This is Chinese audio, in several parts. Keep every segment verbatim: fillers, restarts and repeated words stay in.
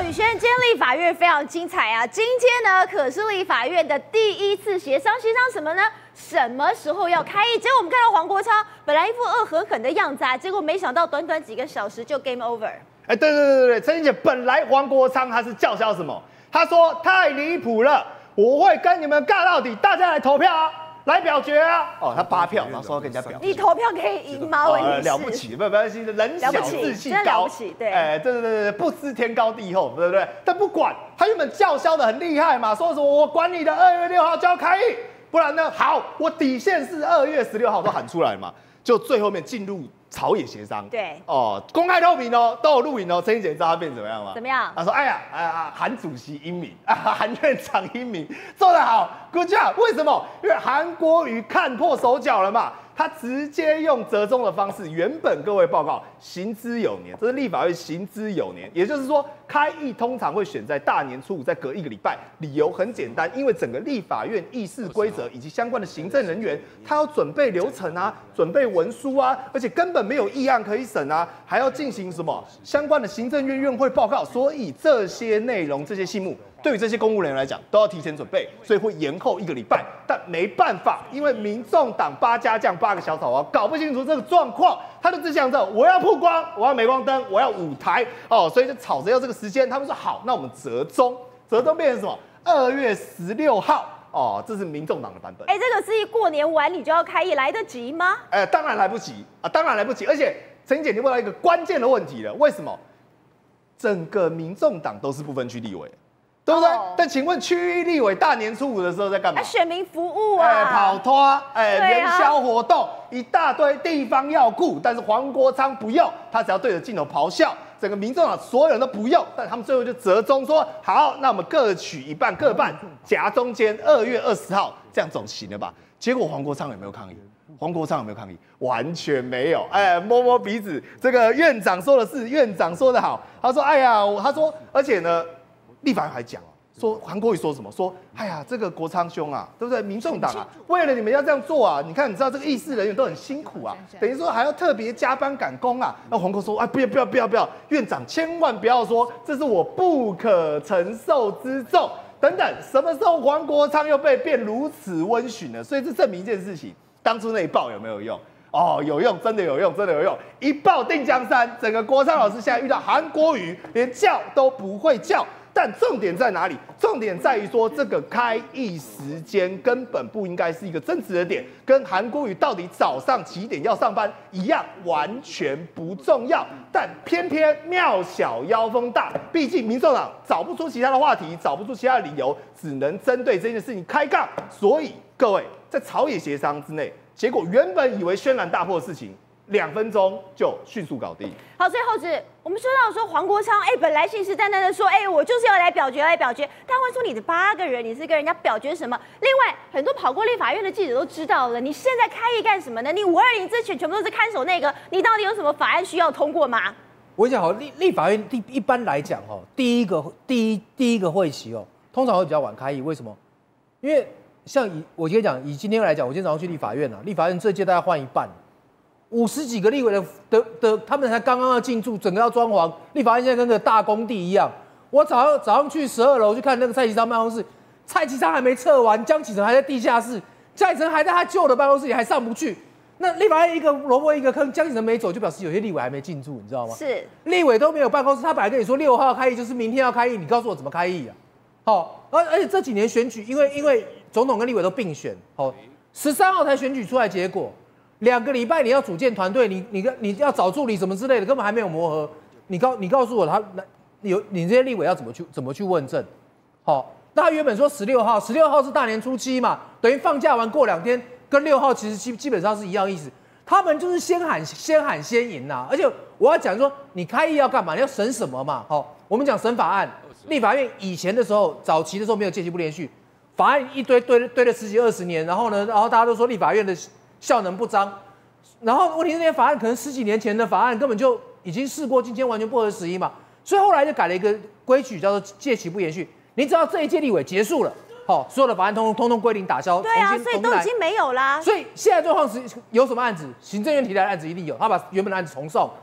宇轩，今天立法院非常精彩啊！今天呢，可是立法院的第一次协商，协商什么呢？什么时候要开议？结果我们看到黄国昌本来一副恶狠狠的样子啊，结果没想到短短几个小时就 game over。 哎，对对对对对，陈姐，本来黄国昌他是叫嚣什么？他说太离谱了，我会跟你们尬到底，大家来投票啊！来表决啊！哦，他八票，然后说要跟人家表决。 你投票可以赢吗？问题是了不起，不不不，人小志气高， 了不起，对， 哎，对对对对，不知天高地厚，对不对？但不管，他原本叫嚣的很厉害嘛，说什么我管你的二月六号就要开议，不然呢，好，我底线是二月十六号都喊出来嘛，就最后面进入朝野协商， 对， 哦，公开透明哦，都有录影哦。陈姐知道他变怎么样吗？ 怎么样？ 他说：“哎呀，哎呀，韩主席英明啊，韩院长英明，做得好 ，good job。为什么？因为韩国瑜看破手脚了嘛。”他直接用折中的方式，原本各位报告行之有年，这是立法院行之有年，也就是说开议通常会选在大年初五，再隔一个礼拜。理由很简单，因为整个立法院议事规则以及相关的行政人员，他要准备流程啊，准备文书啊，而且根本没有议案可以审啊，还要进行什么相关的行政院院会报告，所以这些内容、这些细目。对于这些公务人员来讲，都要提前准备，所以会延后一个礼拜。但没办法，因为民众党八家将八个小草包搞不清楚这个状况，他就只想着我要曝光，我要镁光灯，我要舞台哦，所以就吵着要这个时间。他们说好，那我们折中，折中变成什么？二月十六号哦，这是民众党的版本。 哎，这个是一过年完你就要开议，来得及吗？ 哎，当然来不及啊，当然来不及。而且陈姐，你问到一个关键的问题了，为什么整个民众党都是不分区立委？对不对？ Oh. 但请问区域立委大年初五的时候在干嘛？ 啊、选民服务啊， 哎、欸，跑拖，哎、欸，元啊、 宵活动，一大堆地方要顾，但是黄国昌不用，他只要对着镜头咆哮，整个民众党所有人都不用，但他们最后就折中说，好，那我们各取一半，各半，夹中间，二月二十号这样总行了吧？结果黄国昌有没有抗议？黄国昌有没有抗议？完全没有。哎，摸摸鼻子，这个院长说的是，院长说的好，他说，哎呀，他说，而且呢。立法院还讲哦，说韩国瑜说什么？说，哎呀，这个国昌兄啊，对不对？民众党啊，为了你们要这样做啊，你看，你知道这个议事人员都很辛苦啊，等于说还要特别加班赶工啊。那黄国说，哎，不要不要不要不要，院长千万不要说这是我不可承受之重等等。什么时候黄国昌又被变如此温驯了？所以这证明一件事情，当初那一报有没有用？哦，有用，真的有用，真的有用，一报定江山。整个国昌老师现在遇到韩国瑜，连叫都不会叫。但重点在哪里？重点在于说，这个开议时间根本不应该是一个争执的点，跟韩国瑜到底早上几点要上班一样，完全不重要。但偏偏庙小妖风大，毕竟民众党找不出其他的话题，找不出其他的理由，只能针对这件事情开杠。所以各位在朝野协商之内，结果原本以为轩然大波的事情。两分钟就迅速搞定。 好，最后是我们说到说黄国昌，哎、欸，本来信誓旦旦的说，哎、欸，我就是要来表决，来表决。但会说你的八个人，你是跟人家表决什么？另外，很多跑过立法院的记者都知道了，你现在开议干什么呢？你五二零之前全部都是看守那个，你到底有什么法案需要通过吗？ 我讲好，立立法院第一般来讲哈，第一个第一第一个会期哦，通常会比较晚开议，为什么？因为像以我今天讲，以今天来讲，我今天早上去立法院了，立法院这届大概换一半。五十几个立委的的的，他们才刚刚要进驻，整个要装潢，立法院现在跟个大工地一样。我早上早上去十二楼去看那个蔡其昌办公室，蔡其昌还没撤完，江启臣还在地下室，江启臣还在他旧的办公室里还上不去。那立法院一个萝卜一个坑，江启臣没走，就表示有些立委还没进驻，你知道吗？ 是， 立委都没有办公室，他本来跟你说六号开议，就是明天要开议，你告诉我怎么开议啊？好，而而且这几年选举，因为因为总统跟立委都并选，好，十三号才选举出来结果。两个礼拜你要组建团队，你你你要找助理什么之类的，根本还没有磨合。你告你告诉我他有你这些立委要怎么去怎么去问政？好，那他原本说十六号，十六号是大年初七嘛，等于放假完过两天，跟六号其实基基本上是一样意思。他们就是先喊先喊先赢呐、啊，而且我要讲说，你开议要干嘛？你要审什么嘛？好，我们讲审法案，立法院以前的时候，早期的时候没有届期不连续，法案一堆堆堆了十几二十年，然后呢，然后大家都说立法院的效能不彰，然后问题是那些法案可能十几年前的法案根本就已经事过境迁，完全不合时宜嘛，所以后来就改了一个规矩，叫做届期不延续。你只要这一届立委结束了，好，所有的法案通通通通归零打消， 对啊，所以都已经没有啦。 所以现在状况是有什么案子，行政院提来的案子一定有，他把原本的案子重送，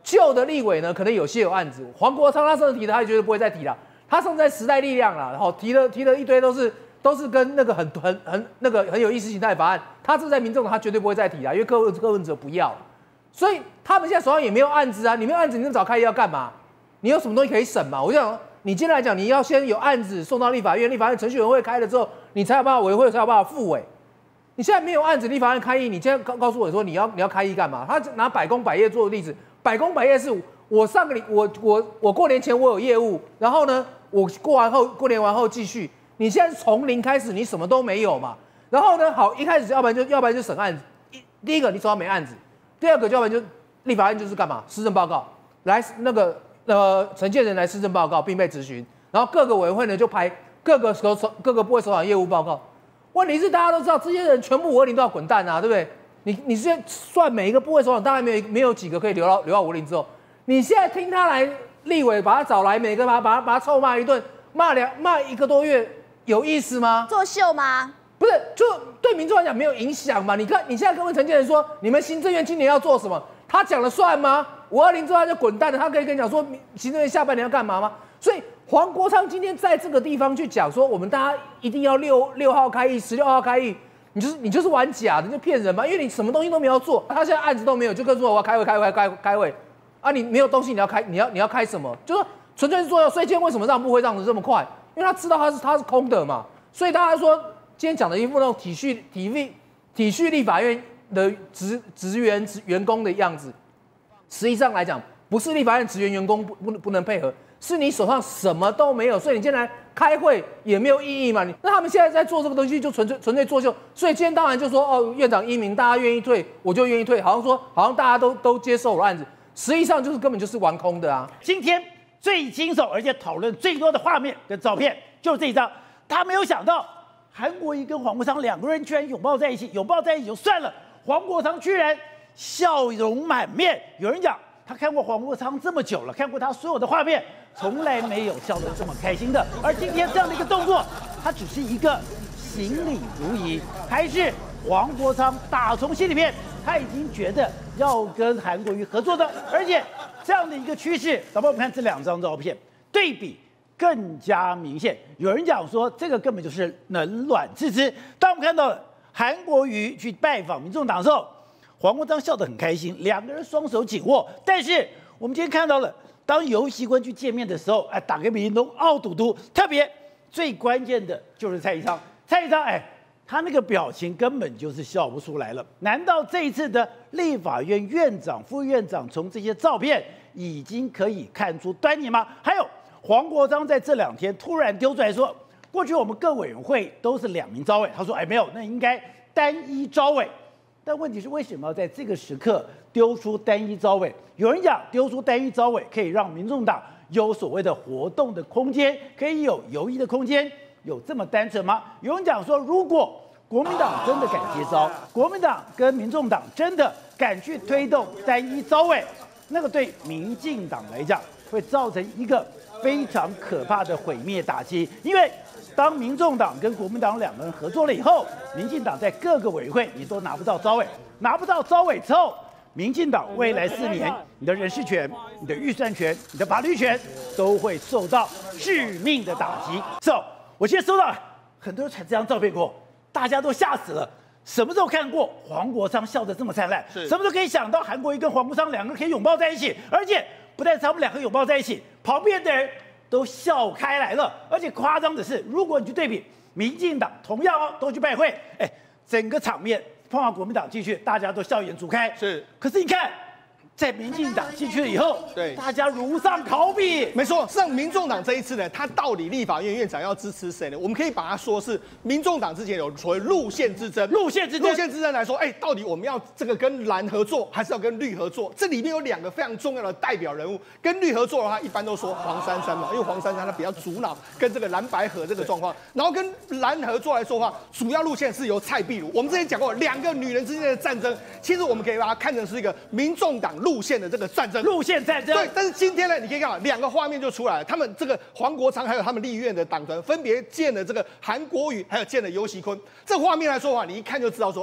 旧的立委呢，可能有些有案子，黄国昌他上次提的，他绝对不会再提了。他上次在时代力量啦，然后提了提了一堆都是都是跟那个很很很那个很有意识形态法案，他这在民众党他绝对不会再提啦，因为柯文柯文哲不要，所以他们现在手上也没有案子啊，你没有案子，你那么早开议要干嘛？你有什么东西可以审嘛？我就想，你今天来讲，你要先有案子送到立法院，立法院程序委员会开了之后，你才有办法委员会才有办法复委。你现在没有案子，立法院开议，你今天告告诉我说你要你要开议干嘛？他拿百工百业做例子，百工百业是我上个礼我我我过年前我有业务，然后呢我过完后过年完后继续，你现在从零开始，你什么都没有嘛？然后呢好一开始要不然就要不然就审案子，一第一个你手上没案子，第二个要不然就立法院就是干嘛？施政报告来那个呃陈建仁来施政报告并被质询，然后各个委员会呢就排各个首各个部会首长业务报告。问题是大家都知道，这些人全部五二零都要滚蛋啊，对不对？你你现在算每一个部会首长，大概没有没有几个可以留到留到五二零之后。你现在听他来立委，把他找来，每个把他把他把他臭骂一顿，骂两骂一个多月，有意思吗？ 作秀吗？ 不是，就对民众来讲没有影响嘛？你看你现在跟陈建仁说，你们行政院今年要做什么，他讲了算吗？五二零之后他就滚蛋了，他可以跟你讲说，行政院下半年要干嘛吗？所以。黄国昌今天在这个地方去讲说，我们大家一定要六六号开议，十六号开议，你就是你就是玩假的，你就骗人嘛，因为你什么东西都没有做，他现在案子都没有，就跟说我要开会开会开会开会啊，你没有东西你要开你要你要开什么？就说纯粹是做。所以今天为什么让部会让的这么快？因为他知道他是他是空的嘛，所以大家说今天讲的一副那种体恤体恤体恤立法院的职职员职员工的样子，实际上来讲不是立法院职员员工不不不能配合。是你手上什么都没有，所以你今天来开会也没有意义嘛？你那他们现在在做这个东西就纯粹纯粹作秀，所以今天当然就说哦，院长英明，大家愿意退，我就愿意退，好像说好像大家都都接受我的案子，实际上就是根本就是玩空的啊。 今天最惊悚而且讨论最多的画面跟照片就是这一张，他没有想到韩国瑜跟黄国昌两个人居然拥抱在一起，拥抱在一起就算了，黄国昌居然笑容满面，有人讲。他看过黄国昌这么久了，看过他所有的画面，从来没有笑得这么开心的。而今天这样的一个动作，他只是一个行礼如仪，还是黄国昌打从心里面他已经觉得要跟韩国瑜合作的，而且这样的一个趋势，咱们我们看这两张照片对比更加明显。有人讲说这个根本就是冷暖自知。当我们看到了韩国瑜去拜访民众党的时候。黄国昌笑得很开心，两个人双手紧握。但是我们今天看到了，当游锡堃去见面的时候，哎，打给美林东傲嘟嘟，特别最关键的就是蔡宜昌。蔡宜昌，哎，他那个表情根本就是笑不出来了。难道这一次的立法院院长、副院长从这些照片已经可以看出端倪吗？还有黄国昌在这两天突然丢出来说，过去我们各委员会都是两名召委，他说，哎，没有，那应该单一召委。但问题是，为什么要在这个时刻丢出单一召委？有人讲丢出单一召委可以让民众党有所谓的活动的空间，可以有游移的空间，有这么单纯吗？有人讲说，如果国民党真的敢接招，国民党跟民众党真的敢去推动单一召委，那个对民进党来讲会造成一个非常可怕的毁灭打击，因为。当民众党跟国民党两个人合作了以后，民进党在各个委员会你都拿不到召委，拿不到召委之后，民进党未来四年你的人事权、你的预算权、你的法律权都会受到致命的打击。So， 我现在收到很多人传这张照片给我，大家都吓死了。什么时候看过黄国昌笑得这么灿烂？什么时候可以想到韩国瑜跟黄国昌两个人可以拥抱在一起？而且不但是他们两个拥抱在一起，旁边的人。都笑开来了，而且夸张的是，如果你去对比民进党，同样哦都去拜会，哎，整个场面碰到国民党进去，大家都笑颜逐开。 是， 可是你看，在民进党进去了以后，对大家如丧考妣。 没错，像民众党这一次呢，他到底立法院院长要支持谁呢？我们可以把它说是民众党之前有所谓路线之争， 路线之争， 路线之争来说，哎，到底我们要这个跟蓝合作，还是要跟绿合作？这里面有两个非常重要的代表人物。跟绿合作的话，一般都说黄珊珊嘛，因为黄珊珊她比较主脑跟这个蓝白合这个状况。然后跟蓝合作来说的话，主要路线是由蔡壁如。我们之前讲过，两个女人之间的战争，其实我们可以把它看成是一个民众党路线的这个战争。 路线战争。 对，但是今天呢，你可以看到两个画面就出来了，他们这个黄国昌还有他们立院的党团分别见了这个韩国瑜，还有见了游锡堃。这画面来说的话，你一看就知道说，哎，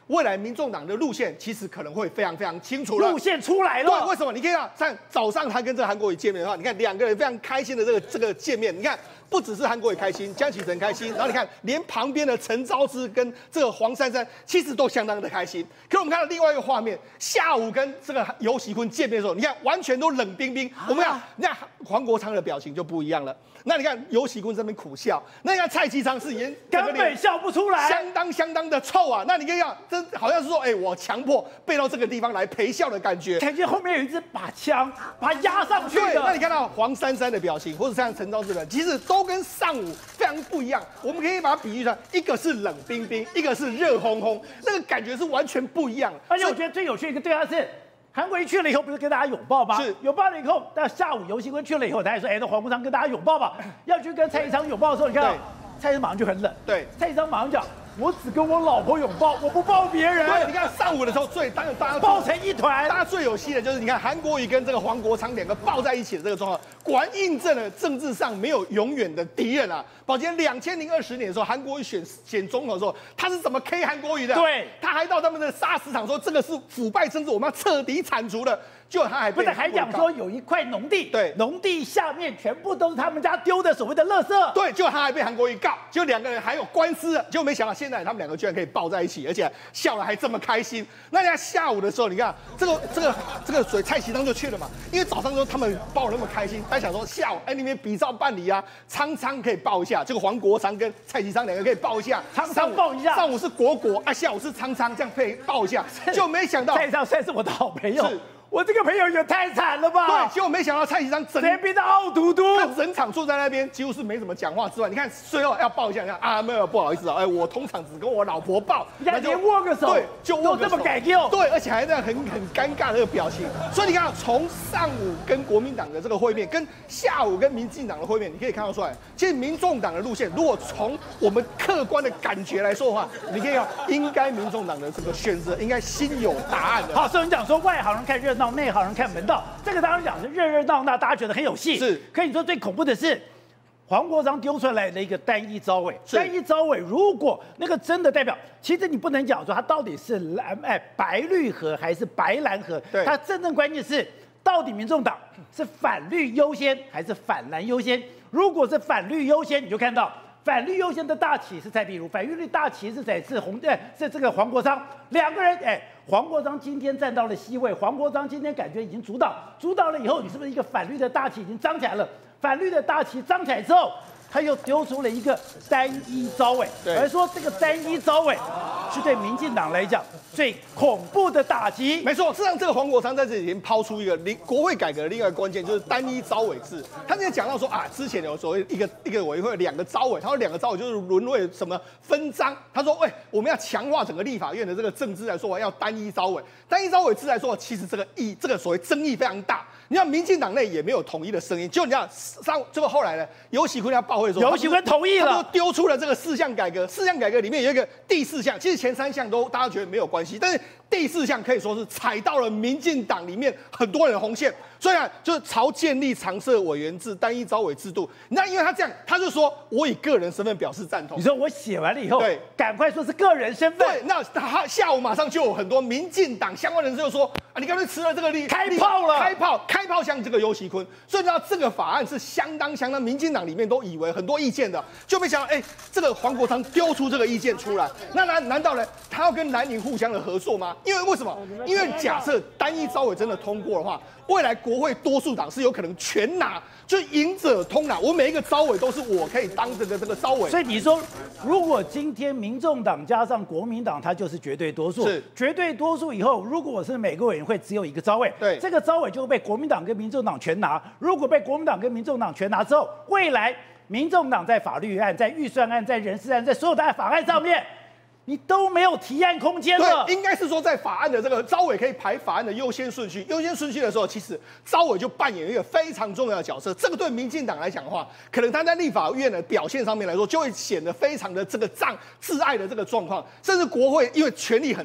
未来民众党的路线其实可能会非常非常清楚了。 路线出来了。 对，为什么？你可以看，像早上他跟这个韩国瑜见面的话，你看两个人非常开心的这个这个见面，你看。不只是韩国瑜开心，江启臣开心，然后你看，连旁边的陈昭之跟这个黄珊珊，其实都相当的开心。可是我们看到另外一个画面，下午跟这个游锡堃见面的时候，你看完全都冷冰冰。啊、我们看，你看黄国昌的表情就不一样了。那你看游锡堃这边苦笑，那你看蔡其昌是演根本笑不出来， 相当相当的臭啊。那你可以看，这好像是说，哎、欸，我强迫背到这个地方来陪笑的感觉。 感觉后面有一支把枪把他压上去的。 对，那你看到黄珊珊的表情，或者像陈昭之的，其实都跟上午非常不一样。我们可以把它比喻成，一个是冷冰冰，一个是热烘烘，那个感觉是完全不一样。 而且我觉得最有趣的一个对话是。韩国瑜去了以后，不是跟大家拥抱吗？ 是拥抱了以后，到下午游锡堃去了以后，他还说：“哎，那黄国昌跟大家拥抱吧。”要去跟蔡其昌拥抱的时候，你看，蔡其昌马上就很冷。 对， 蔡其昌马上讲：“我只跟我老婆拥抱，我不抱别人。” 对，你看上午的时候最当然大家抱成一团， 大家最有戏的就是你看韩国瑜跟这个黄国昌两个抱在一起的这个状况，果然印证了政治上没有永远的敌人啊。宝杰，两千零二十年的时候，韩国瑜选选总统的时候，他是怎么 K 韩国瑜的？ 对， 他还到他们的砂石场说这个是腐败政治，我们要彻底铲除了。就他还不是还讲说有一块农地， 对， 农地下面全部都是他们家丢的所谓的垃圾， 对，就他还被韩国瑜告，就两个人还有官司，就没想到现在他们两个居然可以抱在一起，而且笑得还这么开心。那人家下午的时候，你看这个这个这个水蔡其昌就去了嘛，因为早上说他们抱得那么开心，他想说下午哎那边比照办理啊，昌昌可以抱一下，这个黄国昌跟蔡其昌两个可以抱一下， 昌昌抱一下， 上午是国国啊，下午是昌昌，这样配抱一下，就没想到蔡其昌算是我的好朋友。我这个朋友也太惨了吧！ 对，结果没想到蔡其昌整谁变到傲嘟嘟， 他整场坐在那边，几乎是没怎么讲话之外，你看最后要抱一下，你看啊，没有不好意思啊，哎，我通常只跟我老婆抱， 你看连握个手， 对，就握个手， 都这么改掉， 对，而且还那样很很尴尬的那个表情。所以你看，从上午跟国民党的这个会面，跟下午跟民进党的会面，你可以看得出来，其实民众党的路线，如果从我们客观的感觉来说的话，你可以看，应该民众党的这个选择应该心有答案的。 好，所以你讲说外行人看热闹，内行人看门道，这个当然讲是热热闹闹，大家觉得很有戏。 是， 可你说最恐怖的是，黄国昌丢出来的一个单一招委，单一招委，如果那个真的代表，其实你不能讲说他到底是蓝哎白绿河还是白蓝河， 对， 他真正关键是到底民众党是反绿优先还是反蓝优先？如果是反绿优先，你就看到。反绿优先的大旗是蔡壁如，反绿大旗是谁？是洪哎，是这个黄国昌两个人哎。黄国昌今天站到了 C 位，黄国昌今天感觉已经主导，主导了以后，你是不是一个反绿的大旗已经张起来了？反绿的大旗张起来之后，他又丢出了一个单一招委，而说这个单一招委是对民进党来讲最恐怖的打击。 没错，事实上这个黄国昌在这里已经抛出一个国会改革的另外一个关键，就是单一招委制。他那天讲到说啊，之前有所谓一个一个委员会两个招委，他说两个招委就是沦为什么分赃。他说，喂、欸，我们要强化整个立法院的这个政治来说，要单一招委。单一招委制来说，其实这个议这个所谓争议非常大。你看民进党内也没有统一的声音，就你看上最后后来呢，游锡堃要报会的时候， 游锡堃同意了， 他就丢出了这个四项改革。四项改革里面有一个第四项，其实前三项都大家觉得没有关系，但是第四项可以说是踩到了民进党里面很多人的红线。所以啊，就是朝建立常设委员制、单一招委制度。那因为他这样，他就说我以个人身份表示赞同。 你说我写完了以后， 对， 赶快说是个人身份。 对，那他下午马上就有很多民进党相关人士就说啊，你干脆吃了这个利， 开炮了， 开炮，开炮向这个游锡堃。所以呢，这个法案是相当相当，民进党里面都以为很多意见的，就没想到哎，这个黄国昌丢出这个意见出来，那难难道呢，他要跟蓝营互相的合作吗？因为为什么？因为假设单一招委真的通过的话，未来国会多数党是有可能全拿，就赢者通拿。我每一个招委都是我可以当这个这个招委。 所以你说，如果今天民众党加上国民党，它就是绝对多数。 是绝对多数以后，如果我是每个委员会只有一个招委， 对， 这个招委就会被国民党跟民众党全拿。如果被国民党跟民众党全拿之后，未来民众党在法律案、在预算案、在人事案、在所有的法案上面，你都没有提案空间了。 对，应该是说在法案的这个招委可以排法案的优先顺序，优先顺序的时候，其实招委就扮演一个非常重要的角色。这个对民进党来讲的话，可能他在立法院的表现上面来说，就会显得非常的这个障挚碍的这个状况，甚至国会因为权力很大，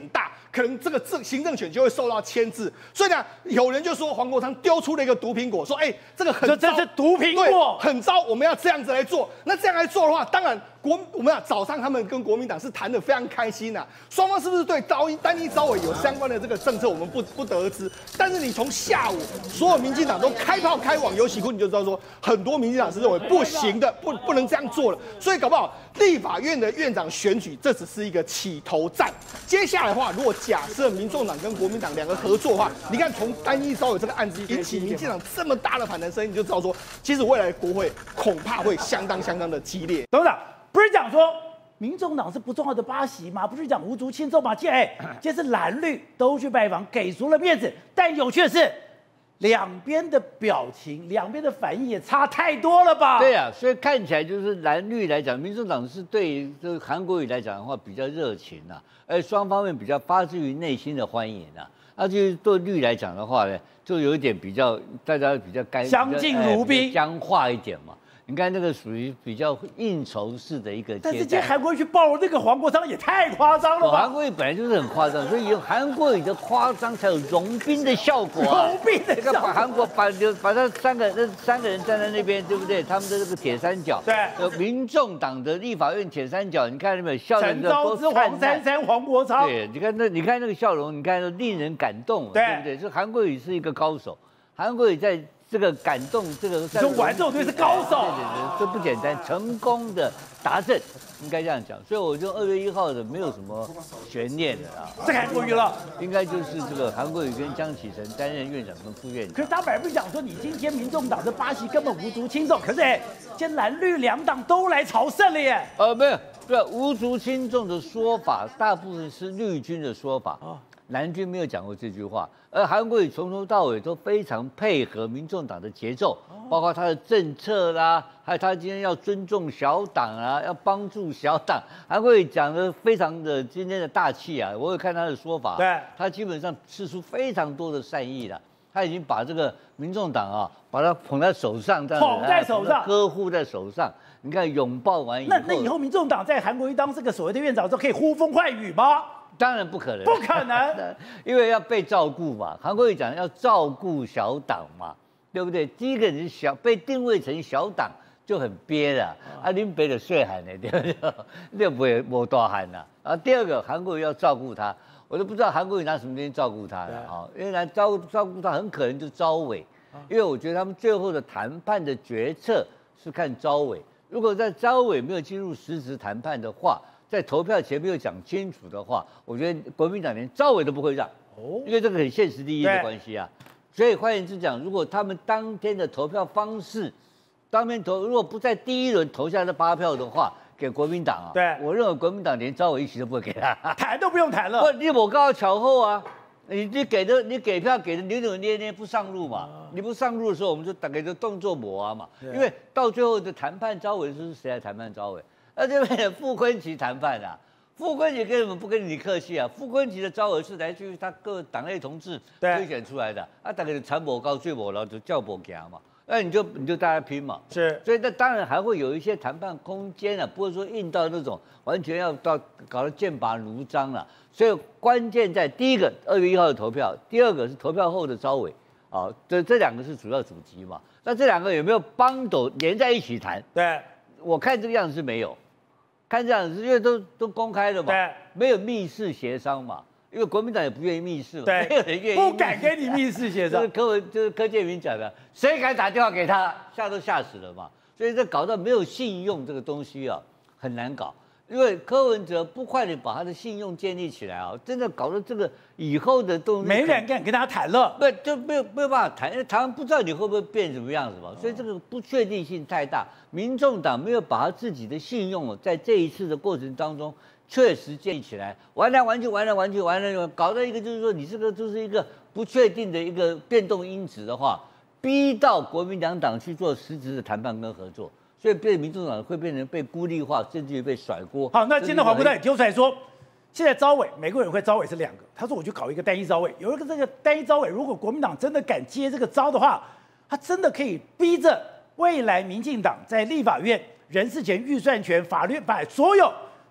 可能这个政行政权就会受到牵制。所以呢，有人就说黄国昌丢出了一个毒苹果，说哎，这个很糟， 这是毒苹果， 很糟，我们要这样子来做。那这样来做的话，当然国我们啊早上他们跟国民党是谈得非常开心呐、啊，双方是不是对单一单一招委有相关的这个政策，我们不不得而知。但是你从下午所有民进党都开炮开网游戏库，你就知道说很多民进党是认为不行的，不不能这样做了。所以搞不好立法院的院长选举这只是一个起头战。接下来的话，如果假设民众党跟国民党两个合作的话，你看从单一招委这个案子引起民进党这么大的反弹声音，你就知道说，其实未来国会恐怕会相当相当的激烈。 董事长不是讲说民众党是不重要的八席吗？不是讲无足轻重吗？今天哎，今天是蓝绿都去拜访，给足了面子。但有趣的是，两边的表情、两边的反应也差太多了吧？ 对啊，所以看起来就是蓝绿来讲，民众党是对这个韩国瑜来讲的话比较热情啊，而双方面比较发自于内心的欢迎啊。那就是对绿来讲的话呢，就有一点比较大家比较干相敬如宾、 僵化一点嘛。你看那个属于比较应酬式的一个接待， 但是今天韩国瑜去抱那个黄国昌也太夸张了吧？ 韩国瑜本来就是很夸张，所以有韩国瑜的夸张才有融冰的效果啊！ 融冰的效果， 这个把韩国把把他三个那三个人站在那边，对不对？他们的这个铁三角， 对， 有民众党的立法院铁三角，你看有没有笑容？ 陈昭之、黄珊珊、黄国昌， 对，你看那你看那个笑容，你看令人感动，对不对？所以韩国瑜是一个高手，韩国瑜在。这个感动，这个就玩这种队是高手， 对对对，这不简单，成功的达阵，应该这样讲。所以我就二月一号的没有什么悬念的啊， 这韩国瑜了， 应该就是这个韩国瑜跟江启臣担任院长跟副院长。 可是他本来不是讲说你今天民众党的八席根本无足轻重，可是哎，今天蓝绿两党都来朝圣了耶。 呃，没有，不是无足轻重的说法，大部分是绿军的说法。哦。蓝军没有讲过这句话，而韩国瑜从头到尾都非常配合民众党的节奏，包括他的政策啦，还有他今天要尊重小党啊，要帮助小党。韩国瑜讲的非常的今天的大气啊，我有看他的说法， 对， 他基本上释出非常多的善意了，他已经把这个民众党啊，把他捧在手上，这样捧在手上， 呵护在手上。你看拥抱完以后， 那那以后民众党在韩国瑜当这个所谓的院长之后，可以呼风唤雨吗？ 当然不可能， 不可能， 因为要被照顾嘛。韩国瑜讲要照顾小党嘛，对不对？第一个你小被定位成小党就很憋了，啊，林北的岁寒呢，对不对？那不会没多寒呐。然后第二个，韩国瑜要照顾他，我都不知道韩国瑜拿什么东西照顾他了啊？因为来照照顾他，很可能就招委，因为我觉得他们最后的谈判的决策是看招委。如果在招委没有进入实质谈判的话，在投票前没有讲清楚的话，我觉得国民党连招委都不会让，哦，因为这个很现实利益的关系啊。所以换言之讲，如果他们当天的投票方式，当天投如果不在第一轮投下这八票的话，给国民党啊， 对， 我认为国民党连招委一席都不会给他， 谈都不用谈了。 不，你我刚好巧后啊，你你给的你给票给的扭扭捏捏不上路嘛，你不上路的时候，我们就大概就动作磨啊嘛，因为到最后的谈判招委是谁来谈判招委？那这边傅昆萁谈判啊，傅昆萁根本不跟你客气啊，傅昆萁的招委是来自于他各党内同志推选出来的，啊，大概就产博高最博然后就叫博给嘛，那你就你就大家拼嘛， 是， 所以那当然还会有一些谈判空间啊，不会说硬到那种完全要到搞得剑拔弩张了，所以关键在第一个二月一号的投票，第二个是投票后的招委。啊，这这两个是主要主题嘛？那这两个有没有帮斗连在一起谈？ 对， 我看这个样子是没有，看这样子，因为都都公开了嘛， 对， 没有密室协商嘛，因为国民党也不愿意密室嘛， 对， 没有人愿意， 不敢跟你密室协商。 就是柯文，就是柯建铭讲的，谁敢打电话给他，吓都吓死了嘛。所以这搞到没有信用这个东西啊，很难搞。因为柯文哲不快点把他的信用建立起来啊，真的搞得这个以后的东西没人敢跟他谈了， 不就没有没有办法谈，因为台湾不知道你会不会变什么样子嘛，所以这个不确定性太大。民众党没有把他自己的信用在这一次的过程当中确实建立起来，玩来玩去，玩来玩去，玩来搞到一个就是说你这个就是一个不确定的一个变动因子的话，逼到国民党党去做实质的谈判跟合作。所以被民众党会变成被孤立化，甚至于被甩锅。 好，那今天黄国昌也揪出来说，现在招委每个委员会招委是两个，他说我去搞一个单一招委，有一个这个单一招委，如果国民党真的敢接这个招的话，他真的可以逼着未来民进党在立法院人事权、预算权、法律法所有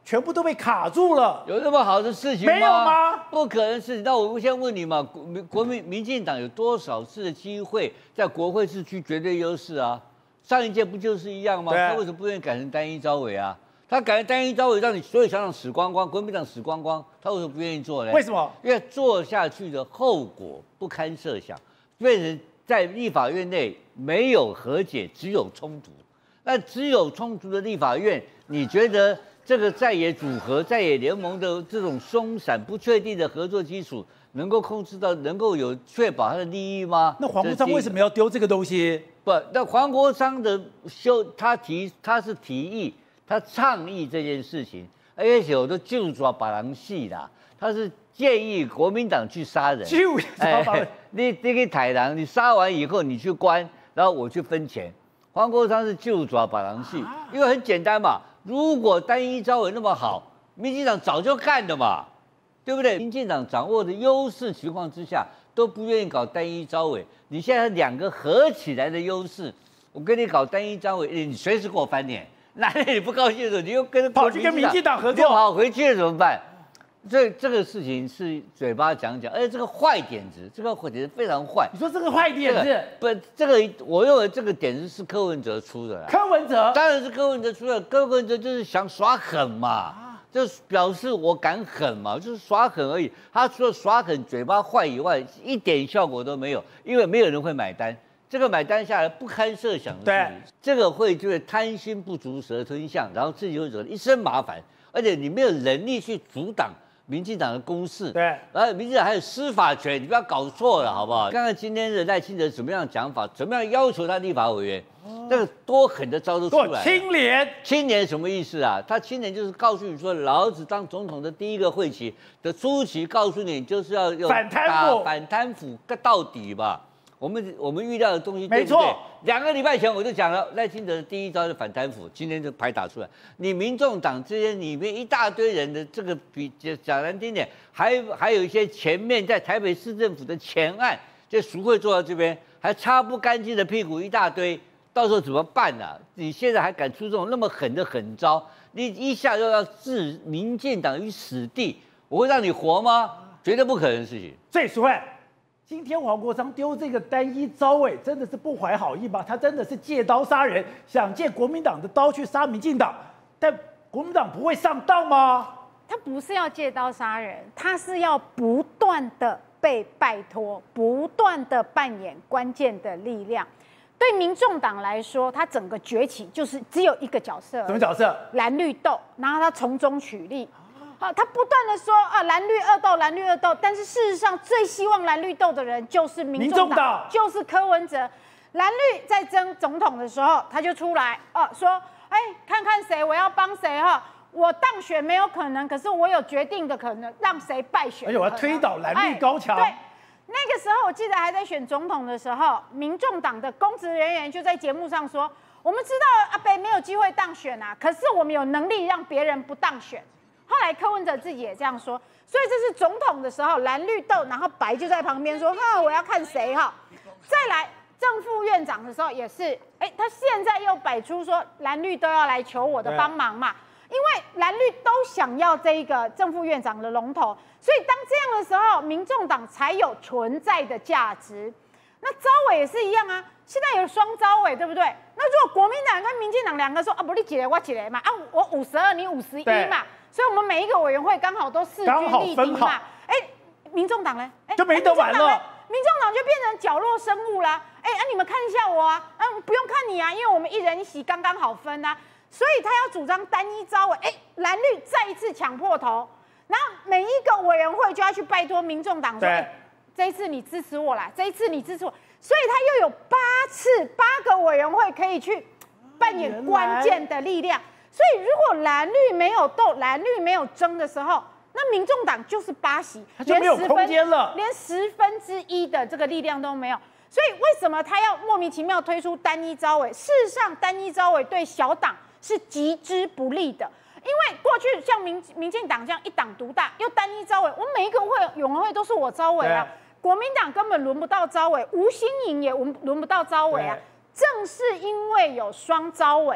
全部都被卡住了。 有那么好的事情吗？ 没有吗？ 不可能事情。那我先问你嘛，国民国民民进党有多少次的机会在国会是居绝对优势啊？上一届不就是一样吗？他为什么不愿意改成单一招委啊？他改成单一招委，让你所有小党死光光，国民党死光光，他为什么不愿意做呢？ 为什么？ 因为做下去的后果不堪设想，变成在立法院内没有和解，只有冲突。那只有冲突的立法院，你觉得这个在野组合、在野联盟的这种松散、不确定的合作基础，能够控制到，能够有确保他的利益吗？ 那黄国昌为什么要丢这个东西？ 不，那黄国昌的修，他提他是提议，他倡议这件事情，而且我都就抓把人戏啦，他是建议国民党去杀人， 就抓把人， 你你给台狼，你杀完以后你去关，然后我去分钱。黄国昌是就抓把人戏，因为很简单嘛，如果单一招委那么好，民进党早就干了嘛，对不对？民进党掌握的优势情况之下，都不愿意搞单一招委。你现在两个合起来的优势，我跟你搞单一招委，你随时给我翻脸。哪里你不高兴的时候，你又跟跑去跟民进党合作， 跑回去怎么办？这这个事情是嘴巴讲讲，而且这个坏点子，这个坏点子非常坏。 你说这个坏点子， 这个、不，这个我认为这个点子是柯文哲出的啦。 柯文哲当然是柯文哲出的，柯文哲就是想耍狠嘛，啊、就是表示我敢狠嘛，就是耍狠而已。他除了耍狠、嘴巴坏以外，一点效果都没有，因为没有人会买单。这个买单下来不堪设想的事情，这个会就会贪心不足蛇吞象，然后自己会惹一身麻烦，而且你没有能力去阻挡民进党的攻势， 对， 然后民进党还有司法权，你不要搞错了，好不好？看看今天的赖清德怎么样讲法，怎么样要求他立法委员，哦、那个多狠的招都出来了。 清廉， 清廉什么意思啊？他清廉就是告诉你说，老子当总统的第一个会期的初期，告诉你就是要用反贪腐， 反贪腐到底吧。我们我们预料的东西没错， 对不对？两个礼拜前我就讲了，赖清德的第一招是反贪腐，今天就牌打出来。你民众党这些里面一大堆人的这个比讲难听点，还还有一些前面在台北市政府的前案，就赎会做到这边，还擦不干净的屁股一大堆，到时候怎么办啊？你现在还敢出这种那么狠的狠招？你一下就要置民进党于死地，我会让你活吗？绝对不可能的事情。 最实惠。今天黄国昌丢这个单一招委，真的是不怀好意吧？他真的是借刀杀人，想借国民党的刀去杀民进党，但国民党不会上当吗？ 他不是要借刀杀人，他是要不断的被拜托，不断的扮演关键的力量。对民众党来说，他整个崛起就是只有一个角色， 什么角色？ 蓝绿斗，然后他从中取利。好，他不断的说啊，蓝绿恶斗，蓝绿恶斗，但是事实上最希望蓝绿斗的人就是民众党，就是柯文哲。蓝绿在争总统的时候，他就出来哦、啊、说，哎，看看谁，我要帮谁哈，我当选没有可能，可是我有决定的可能，让谁败选， 而且我要推倒蓝绿高墙。 哎、对，那个时候我记得还在选总统的时候，民众党的公职人员就在节目上说，我们知道阿北没有机会当选啊，可是我们有能力让别人不当选。后来柯文哲自己也这样说，所以这是总统的时候蓝绿斗，然后白就在旁边说，哈，我要看谁哈。再来正副院长的时候也是，哎，他现在又摆出说蓝绿都要来求我的帮忙嘛，因为蓝绿都想要这一个正副院长的龙头，所以当这样的时候，民众党才有存在的价值。那招委也是一样啊，现在有双招委，对不对？那如果国民党跟民进党两个说啊，不，你几个我几个嘛，啊，我五十二，你五十一嘛。所以我们每一个委员会刚好都势均力敌嘛，哎，民众党呢，哎， 就没得玩了， 民众党就变成角落生物啦，哎，啊，你们看一下我啊，啊，不用看你啊，因为我们一人一席刚刚好分啊，所以他要主张单一招委，哎，蓝绿再一次抢破头，然后每一个委员会就要去拜托民众党说，哎，这一次你支持我啦，这一次你支持我，所以他又有八次八个委员会可以去扮演关键的力量。所以，如果蓝绿没有斗、蓝绿没有争的时候，那民众党就是八席， 他就没有空间了， 连十分之一的这个力量都没有。所以，为什么他要莫名其妙推出单一招委？事实上，单一招委对小党是极之不利的，因为过去像民民进党这样一党独大，又单一招委，我每一个会委员会都是我招委啊，国民党根本轮不到招委，吴欣颖也轮轮不到招委啊。正是因为有双招委。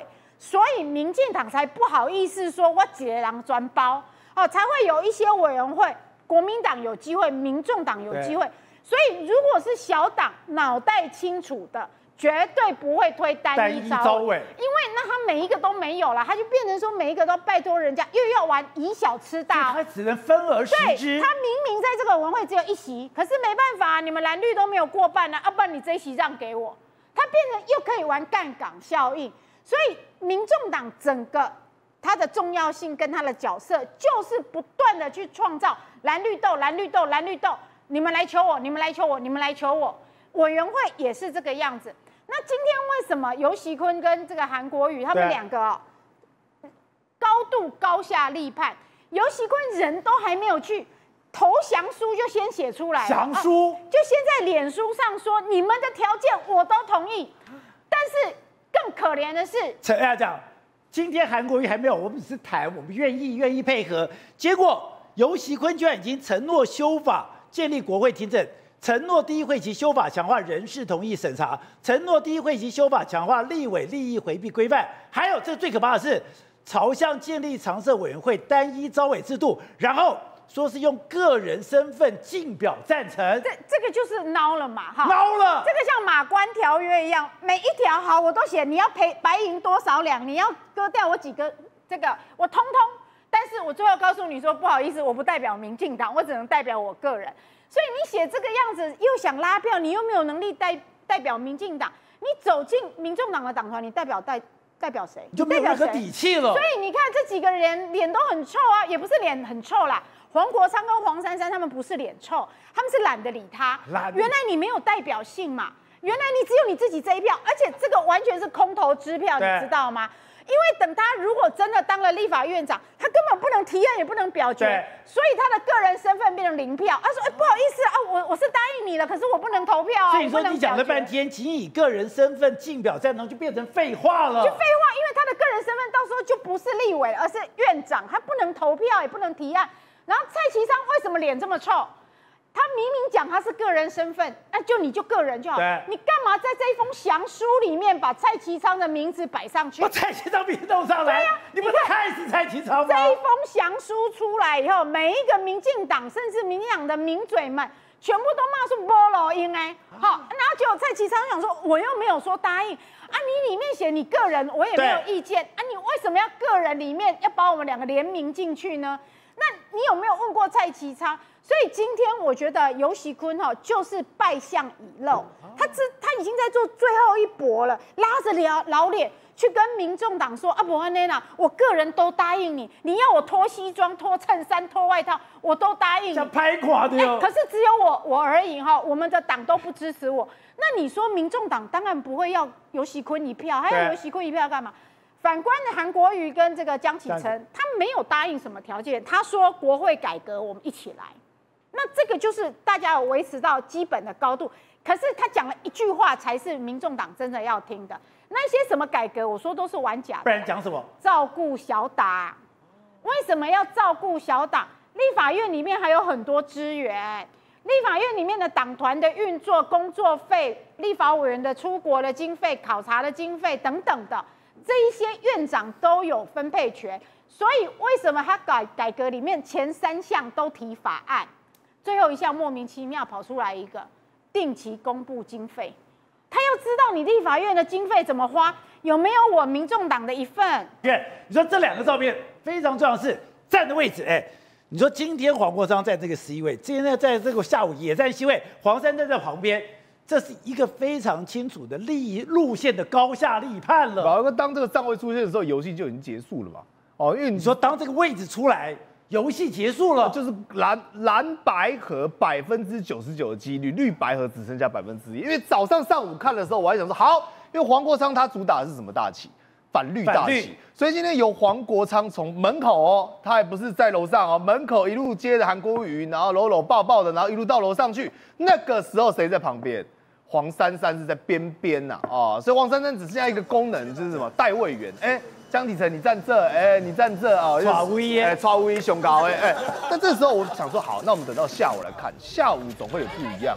所以民进党才不好意思说我几个人专包哦，才会有一些委员会，国民党有机会，民众党有机会。所以如果是小党脑袋清楚的，绝对不会推单一招委，因为那他每一个都没有了，他就变成说每一个都拜托人家，又要玩以小吃大、哦， 他只能分而食之。 他明明在这个文会只有一席，可是没办法，你们蓝绿都没有过半啊，要、啊、不然你这一席让给我，他变成又可以玩杠杆效应。所以民众党整个它的重要性跟它的角色，就是不断的去创造蓝绿斗、蓝绿斗、蓝绿斗，你们来求我，你们来求我，你们来求我。委员会也是这个样子。那今天为什么游锡堃跟这个韩国瑜他们两个哦，高度高下立判？游锡堃人都还没有去投降书就先写出来了， 降书、 啊、就先在脸书上说你们的条件我都同意，但是更可怜的是， 陈校长，今天韩国瑜还没有，我们只是谈，我们愿意愿意配合，结果游锡堃居然已经承诺修法，建立国会听证。承诺第一会期修法强化人事同意审查，承诺第一会期修法强化立委利益回避规范，还有这最可怕的是，朝向建立常设委员会单一招委制度，然后说是用个人身份竞表赞成， 这这个就是孬了嘛，哈， 孬了， 这个像马关条约一样，每一条好我都写，你要赔白银多少两，你要割掉我几个，这个我通通，但是我最后告诉你说不好意思，我不代表民进党，我只能代表我个人。所以你写这个样子，又想拉票，你又没有能力代代表民进党，你走进民众党的党团，你代表代代表谁？ 你就没有任何底气了。 所以你看这几个人脸都很臭啊，也不是脸很臭啦。黄国昌跟黄珊珊他们不是脸臭，他们是懒得理他。原来你没有代表性嘛，原来你只有你自己这一票，而且这个完全是空头支票，你知道吗？因为等他如果真的当了立法院长，他根本不能提案，也不能表决，所以他的个人身份变成零票。他说：“哎、欸，不好意思啊，我我是答应你了，可是我不能投票啊。” 所以说你讲了半天，仅以个人身份竞表赞成，就变成废话了。 就废话，因为他的个人身份到时候就不是立委，而是院长，他不能投票，也不能提案。然后蔡其昌为什么脸这么臭？他明明讲他是个人身份，那就你就个人就好。你干嘛在这一封降书里面把蔡其昌的名字摆上去？ 把蔡其昌名字弄上来，对啊、你不是害死蔡其昌吗？ 这一封降书出来以后，每一个民进党甚至民进党的名嘴们，全部都骂出菠萝音哎。好，然后结果蔡其昌想说，我又没有说答应啊，你里面写你个人，我也没有意见啊，你为什么要个人里面要把我们两个联名进去呢？那你有没有问过蔡其昌？所以今天我觉得游锡堃哈就是败相已露，他这他已经在做最后一搏了，拉着老老脸去跟民众党说啊，不安内娜，我个人都答应你，你要我脱西装、脱衬衫、脱外套，我都答应你。 像拍垮的哟、 欸。可是只有我我而已哈，我们的党都不支持我。那你说民众党当然不会要游锡堃一票，还要游锡堃一票干嘛？反观的韩国瑜跟这个江启臣，他没有答应什么条件，他说国会改革我们一起来。那这个就是大家有维持到基本的高度，可是他讲了一句话才是民众党真的要听的。那些什么改革，我说都是玩假的。 不然讲什么？ 照顾小党，为什么要照顾小党？立法院里面还有很多资源，立法院里面的党团的运作、工作费、立法委员的出国的经费、考察的经费等等的，这一些院长都有分配权。所以为什么他改改革里面前三项都提法案？最后一项莫名其妙跑出来一个定期公布经费，他要知道你立法院的经费怎么花，有没有我民众党的一份？ 对，你说这两个照片非常重要的是站的位置，哎，你说今天黄国昌在这个十一位，今天在这个下午也在七位，黄珊珊在旁边，这是一个非常清楚的利益路线的高下立判了。 老哥，当这个站位出现的时候，游戏就已经结束了嘛？哦，因为你说当这个位置出来。游戏结束了， 就是蓝蓝白盒百分之九十九的几率，绿白盒只剩下百分之一。因为早上上午看的时候，我还想说好，因为黄国昌他主打的是什么大旗？反绿大旗。所以今天由黄国昌从门口哦，他还不是在楼上哦，门口一路接着韩国瑜，然后搂搂抱抱的，然后一路到楼上去。那个时候谁在旁边？黄珊珊是在边边呐，哦，所以黄珊珊只剩下一个功能，就是什么代位员，哎。江启臣，你站这，哎、欸，你站这啊， 抓威哎， 抓威雄高哎哎，但这时候我想说，好，那我们等到下午来看，下午总会有不一样吧？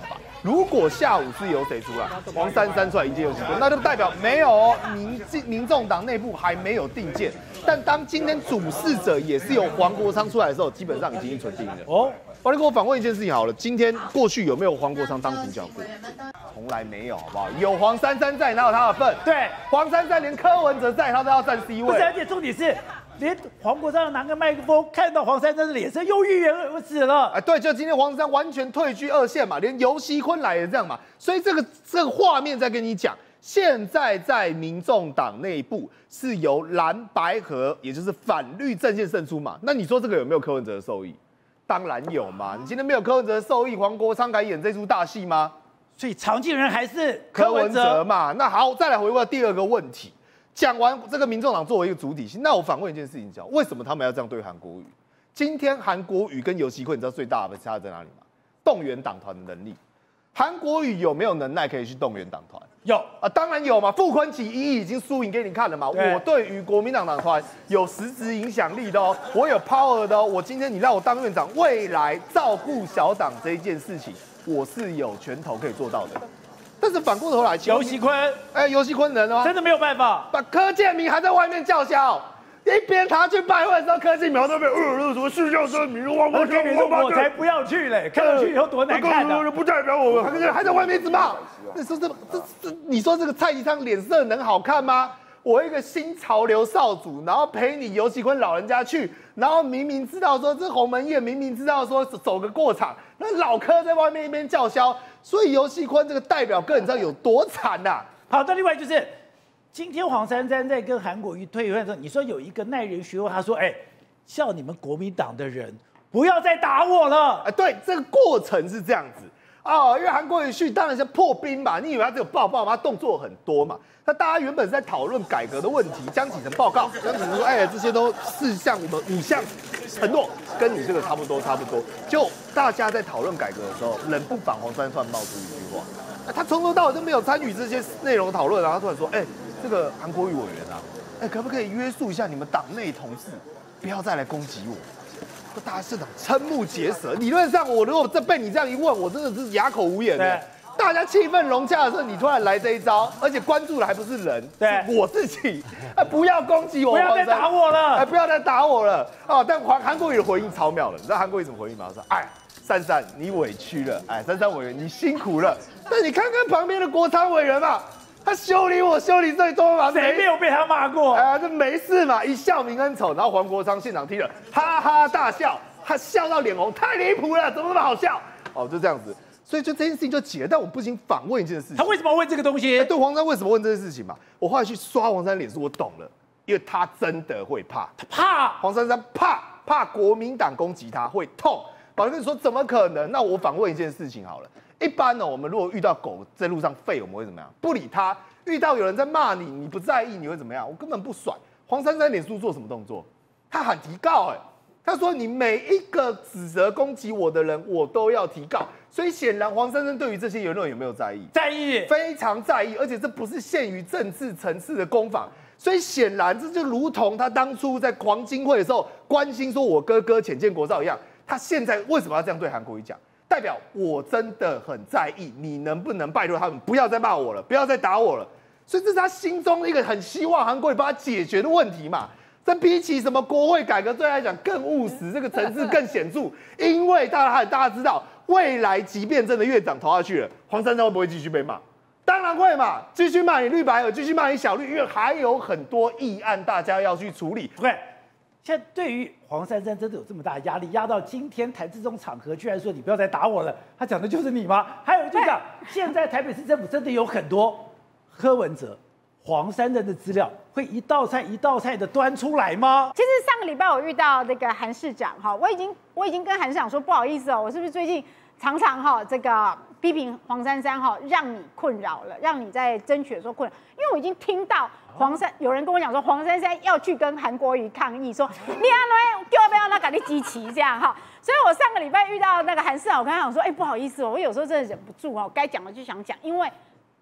如果下午是由谁出来，黄珊珊出来迎接游锡堃，那就代表没有哦，民进民众党内部还没有定见。但当今天主事者也是由黄国昌出来的时候，基本上已经一锤定音了。哦，我来给我反问一件事情好了，今天过去有没有黄国昌当主角过？从来没有，好不好？有黄珊珊在，哪有他的份？ 对， 黄珊珊连柯文哲在，他都要占 C 位。 而且重点是。连黄国昌拿个麦克风，看到黄珊珊的脸色又欲言而止了。 哎，对，就今天黄珊珊完全退居二线嘛，连游锡堃来也这样嘛，所以这个这个画面在跟你讲，现在在民众党内部是由蓝白合，也就是反绿阵线胜出嘛。那你说这个有没有柯文哲的受益？当然有嘛。你今天没有柯文哲的受益，黄国昌敢演这出大戏吗？ 所以常进人还是柯文哲嘛。那好，再来回过第二个问题。讲完这个民众党作为一个主体性，那我反问一件事情，叫为什么他们要这样对韩国瑜？今天韩国瑜跟游锡堃，你知道最大的差在哪里吗？动员党团的能力。韩国瑜有没有能耐可以去动员党团？ 有啊，当然有嘛。傅昆萁一役已经输赢给你看了嘛。我对于国民党党团有实质影响力的哦，我有 power 的哦。我今天你让我当院长，未来照顾小党这一件事情，我是有拳头可以做到的。但是反过头来， 游锡堃， 哎，游锡堃人吗？ 真的没有办法。 把柯建铭还在外面叫嚣，一边他去拜会的时候，柯建铭那边呃什么是叫声名，我我我才不要去嘞，看上去以后多难看的， 不代表我们，还在外面一直骂。你说这这这，你说这个蔡其昌脸色能好看吗？我一个新潮流少主，然后陪你游锡堃老人家去，然后明明知道说这鸿门宴，明明知道说走个过场，那老柯在外面一边叫嚣。所以游锡堃这个代表个，你知道有多惨呐、啊？ 好，那另外就是今天黄珊珊在跟韩国瑜退会的时候，你说有一个耐人寻味，他说：“哎、欸，叫你们国民党的人不要再打我了。” 哎，对，这个过程是这样子哦，因为韩国瑜去当然是破冰嘛，你以为他只有抱抱吗？他动作很多嘛。那大家原本是在讨论改革的问题，江启臣报告，江启臣说：“哎，这些都四项我们五项承诺，跟你这个差不多，差不多。”就大家在讨论改革的时候，冷不防黄珊珊突然冒出一句话，他从头到尾都没有参与这些内容讨论，然后他突然说：“哎，这个韩国瑜委员啊，哎，可不可以约束一下你们党内同事，不要再来攻击我？”大家市长瞠目结舌。理论上，我如果再被你这样一问，我真的是哑口无言的。大家气氛融洽的时候，你突然来这一招，而且关注的还不是人， 对， 是我自己。哎，不要攻击我， 不要再打我了， 哎，不要再打我了。哦，但韩韩国瑜的回应超妙了，你知道韩国瑜怎么回应吗？他说：“哎，珊珊，你委屈了，哎，珊珊委员，你辛苦了。但你看看旁边的国昌委员嘛。”他修理我，修理最多嘛？ 谁没有被他骂过？ 哎，这没事嘛，一笑泯恩仇。然后黄国昌现场听了，哈哈大笑，他笑到脸红，太离谱了，怎么那么好笑？哦，就这样子。所以就这件事情就解了。但我不禁反问一件事情： 他为什么问这个东西？ 哎，对，黄珊为什么问这件事情嘛？我后来去刷黄珊脸书，我懂了，因为他真的会怕， 他怕黄珊珊怕怕国民党攻击他会痛。宝哥说怎么可能？那我反问一件事情好了。一般呢，我们如果遇到狗在路上吠，我们会怎么样？不理它。遇到有人在骂你，你不在意，你会怎么样？我根本不甩。黄珊珊脸书做什么动作？他喊提告、欸，哎，他说你每一个指责攻击我的人，我都要提告。所以显然黄珊珊对于这些言论有没有在意？ 在意， 非常在意，而且这不是限于政治层次的攻防。所以显然这就如同他当初在黄金会的时候关心说我哥哥浅见国造一样，他现在为什么要这样对韩国瑜讲？代表我真的很在意，你能不能拜托他们不要再骂我了，不要再打我了。所以这是他心中一个很希望韩国瑜帮他解决的问题嘛。这比起什么国会改革，对他来讲更务实，这个层次更显著。因为大家大家知道，未来即便真的院长投下去了，黄珊珊会不会继续被骂？当然会嘛，继续骂你绿白合，继续骂你小绿，因为还有很多议案大家要去处理。 对。现在对于黄珊珊真的有这么大压力，压到今天台这种场合，居然说你不要再打我了，他讲的就是你吗？还有就讲，现在台北市政府真的有很多柯文哲、黄珊珊的资料，会一道菜一道菜的端出来吗？ 其实上个礼拜我遇到那个韩市长哈，我已经我已经跟韩市长说不好意思哦，我是不是最近常常哈这个批评黄珊珊哈，让你困扰了，让你在争取的时候困扰，因为我已经听到。黄珊有人跟我讲说，黄珊珊要去跟韩国瑜抗议，说你啊，你要不要那给你集齐这样哈？所以我上个礼拜遇到那个韩市长，我跟他讲说，哎、欸，不好意思哦，我有时候真的忍不住哦，该讲的就想讲，因为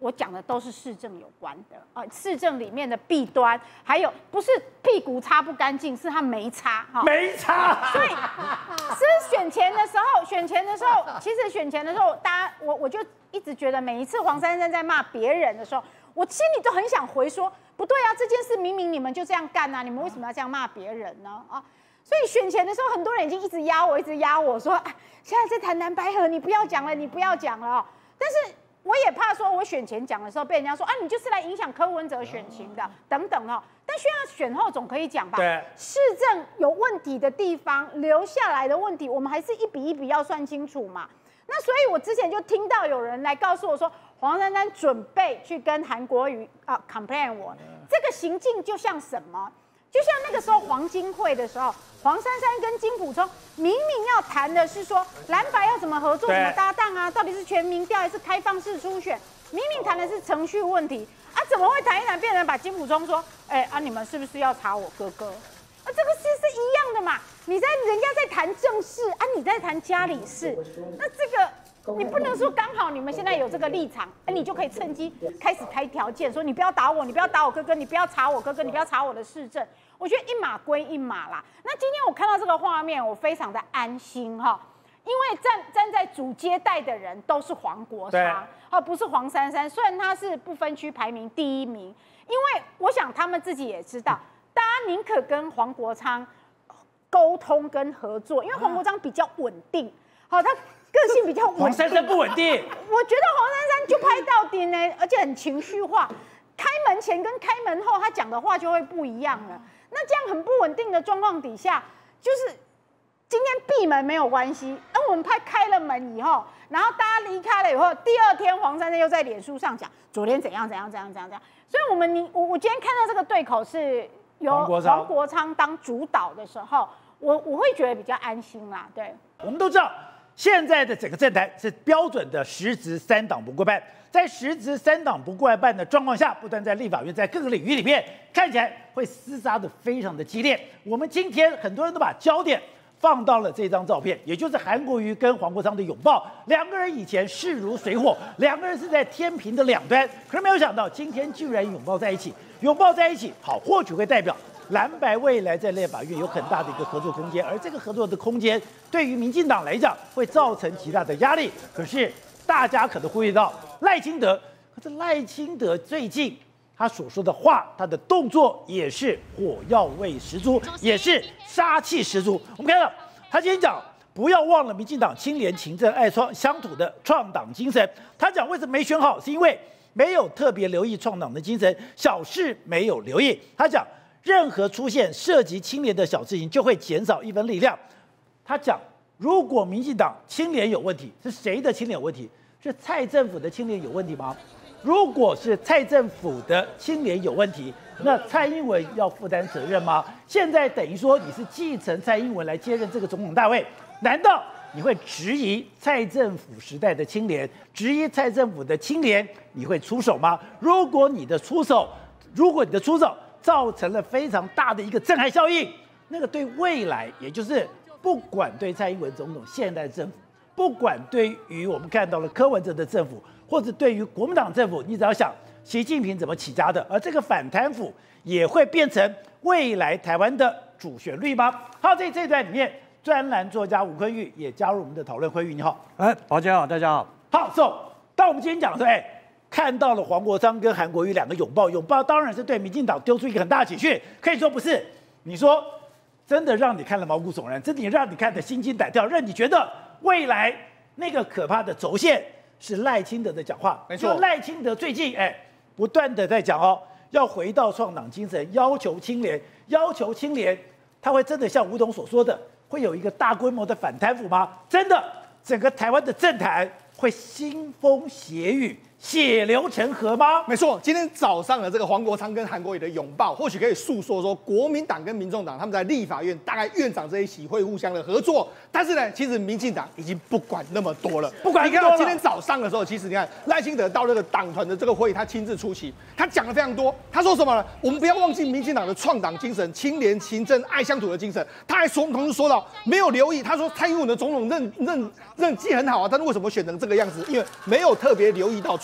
我讲的都是市政有关的啊、呃，市政里面的弊端，还有不是屁股擦不干净，是他没擦哈， 没擦。 所以是选前的时候，选前的时候，其实选前的时候，大家我我就一直觉得，每一次黄珊珊在骂别人的时候，我心里都很想回说，不对啊，这件事明明你们就这样干啊，你们为什么要这样骂别人呢？啊，所以选前的时候，很多人已经一直压我，一直压我说，哎，现在在谈蓝白合，你不要讲了，你不要讲了、哦。但是我也怕说，我选前讲的时候被人家说啊，你就是来影响柯文哲选情的，等等哦。但现在选后总可以讲吧？ 对， 市政有问题的地方，留下来的问题，我们还是一笔一笔要算清楚嘛。那所以，我之前就听到有人来告诉我说，黄珊珊准备去跟韩国瑜啊 complain 我，这个行径就像什么？就像那个时候黄金会的时候，黄珊珊跟金溥聪明明要谈的是说蓝白要怎么合作、怎么搭档啊，到底是全民调还是开放式初选？明明谈的是程序问题啊，怎么会谈一谈变成把金溥聪说，哎、欸、啊，你们是不是要查我哥哥？啊，这个事是一样的嘛？你在人家在谈正事啊，你在谈家里事，那这个你不能说刚好你们现在有这个立场，哎，你就可以趁机开始开条件，说你不要打我，你不要打我哥哥，你不要查我哥哥，你不要查我的市政。我觉得一码归一码啦。那今天我看到这个画面，我非常的安心哈，因为站站在主接待的人都是黄国昌，哦，不是黄珊珊。虽然他是不分区排名第一名，因为我想他们自己也知道，大家宁可跟黄国昌沟通跟合作，因为黄国昌比较稳定，好，他个性比较稳定。 黄珊珊不稳定， 我觉得黄珊珊就拍到底呢，而且很情绪化。开门前跟开门后，他讲的话就会不一样了。那这样很不稳定的状况底下，就是今天闭门没有关系，那我们拍开了门以后，然后大家离开了以后，第二天黄珊珊又在脸书上讲昨天怎样怎样怎样怎样怎样。所以我们你我我今天看到这个对口是由黄国昌当主导的时候，我我会觉得比较安心啦。对， 我们都知道现在的整个政坛是标准的实质三党不过半。在实质三党不过半的状况下，不但在立法院，在各个领域里面看起来会厮杀的非常的激烈。我们今天很多人都把焦点放到了这张照片，也就是韩国瑜跟黄国昌的拥抱。两个人以前势如水火，两个人是在天平的两端，可是没有想到今天居然拥抱在一起。拥抱在一起，好，或许会代表蓝白未来在立法院有很大的一个合作空间，而这个合作的空间对于民进党来讲会造成极大的压力。可是大家可能忽略到赖清德，可是赖清德最近他所说的话，他的动作也是火药味十足，也是杀气十足。我们看到他今天讲，不要忘了民进党清廉勤政爱创乡土的创党精神。他讲为什么没选好，是因为没有特别留意创党的精神，小事没有留意。他讲任何出现涉及清廉的小事情，就会减少一分力量。他讲，如果民进党清廉有问题，是谁的清廉有问题？是蔡政府的清廉有问题吗？如果是蔡政府的清廉有问题，那蔡英文要负担责任吗？现在等于说你是继承蔡英文来接任这个总统大位，难道你会质疑蔡政府时代的清廉，质疑蔡政府的清廉，你会出手吗？如果你的出手，如果你的出手造成了非常大的一个震撼效应，那个对未来，也就是不管对蔡英文总统现代政府，不管对于我们看到了柯文哲的政府，或者对于国民党政府，你只要想习近平怎么起家的，而这个反贪腐也会变成未来台湾的主旋律吗？好，在这段里面，专栏作家吴昆玉也加入我们的讨论。昆玉你好， 哎，宝姐好，大家好。 好 ，so 当我们今天讲说，哎，看到了黄国昌跟韩国瑜两个拥抱，拥抱当然是对民进党丢出一个很大的警讯，可以说不是。你说真的让你看了毛骨悚然，真的让你看得心惊胆跳，让你觉得未来那个可怕的轴线是赖清德的讲话。 没错， 赖清德最近哎不断的在讲哦，要回到创党精神，要求清廉，要求清廉，他会真的像吴董所说的，会有一个大规模的反贪腐吗？真的，整个台湾的政坛会腥风血雨，血流成河吗？ 没错，今天早上的这个黄国昌跟韩国瑜的拥抱，或许可以诉说说国民党跟民众党他们在立法院大概院长这一席会互相的合作。但是呢，其实民进党已经不管那么多了， 不管你看到今天早上的时候，其实你看赖清德到那个党团的这个会议，他亲自出席，他讲了非常多。他说什么呢？我们不要忘记民进党的创党精神、清廉勤政、爱乡土的精神。他还说，同时说到没有留意，他说蔡英文的总统任任任绩很好啊，但是为什么选成这个样子？因为没有特别留意到创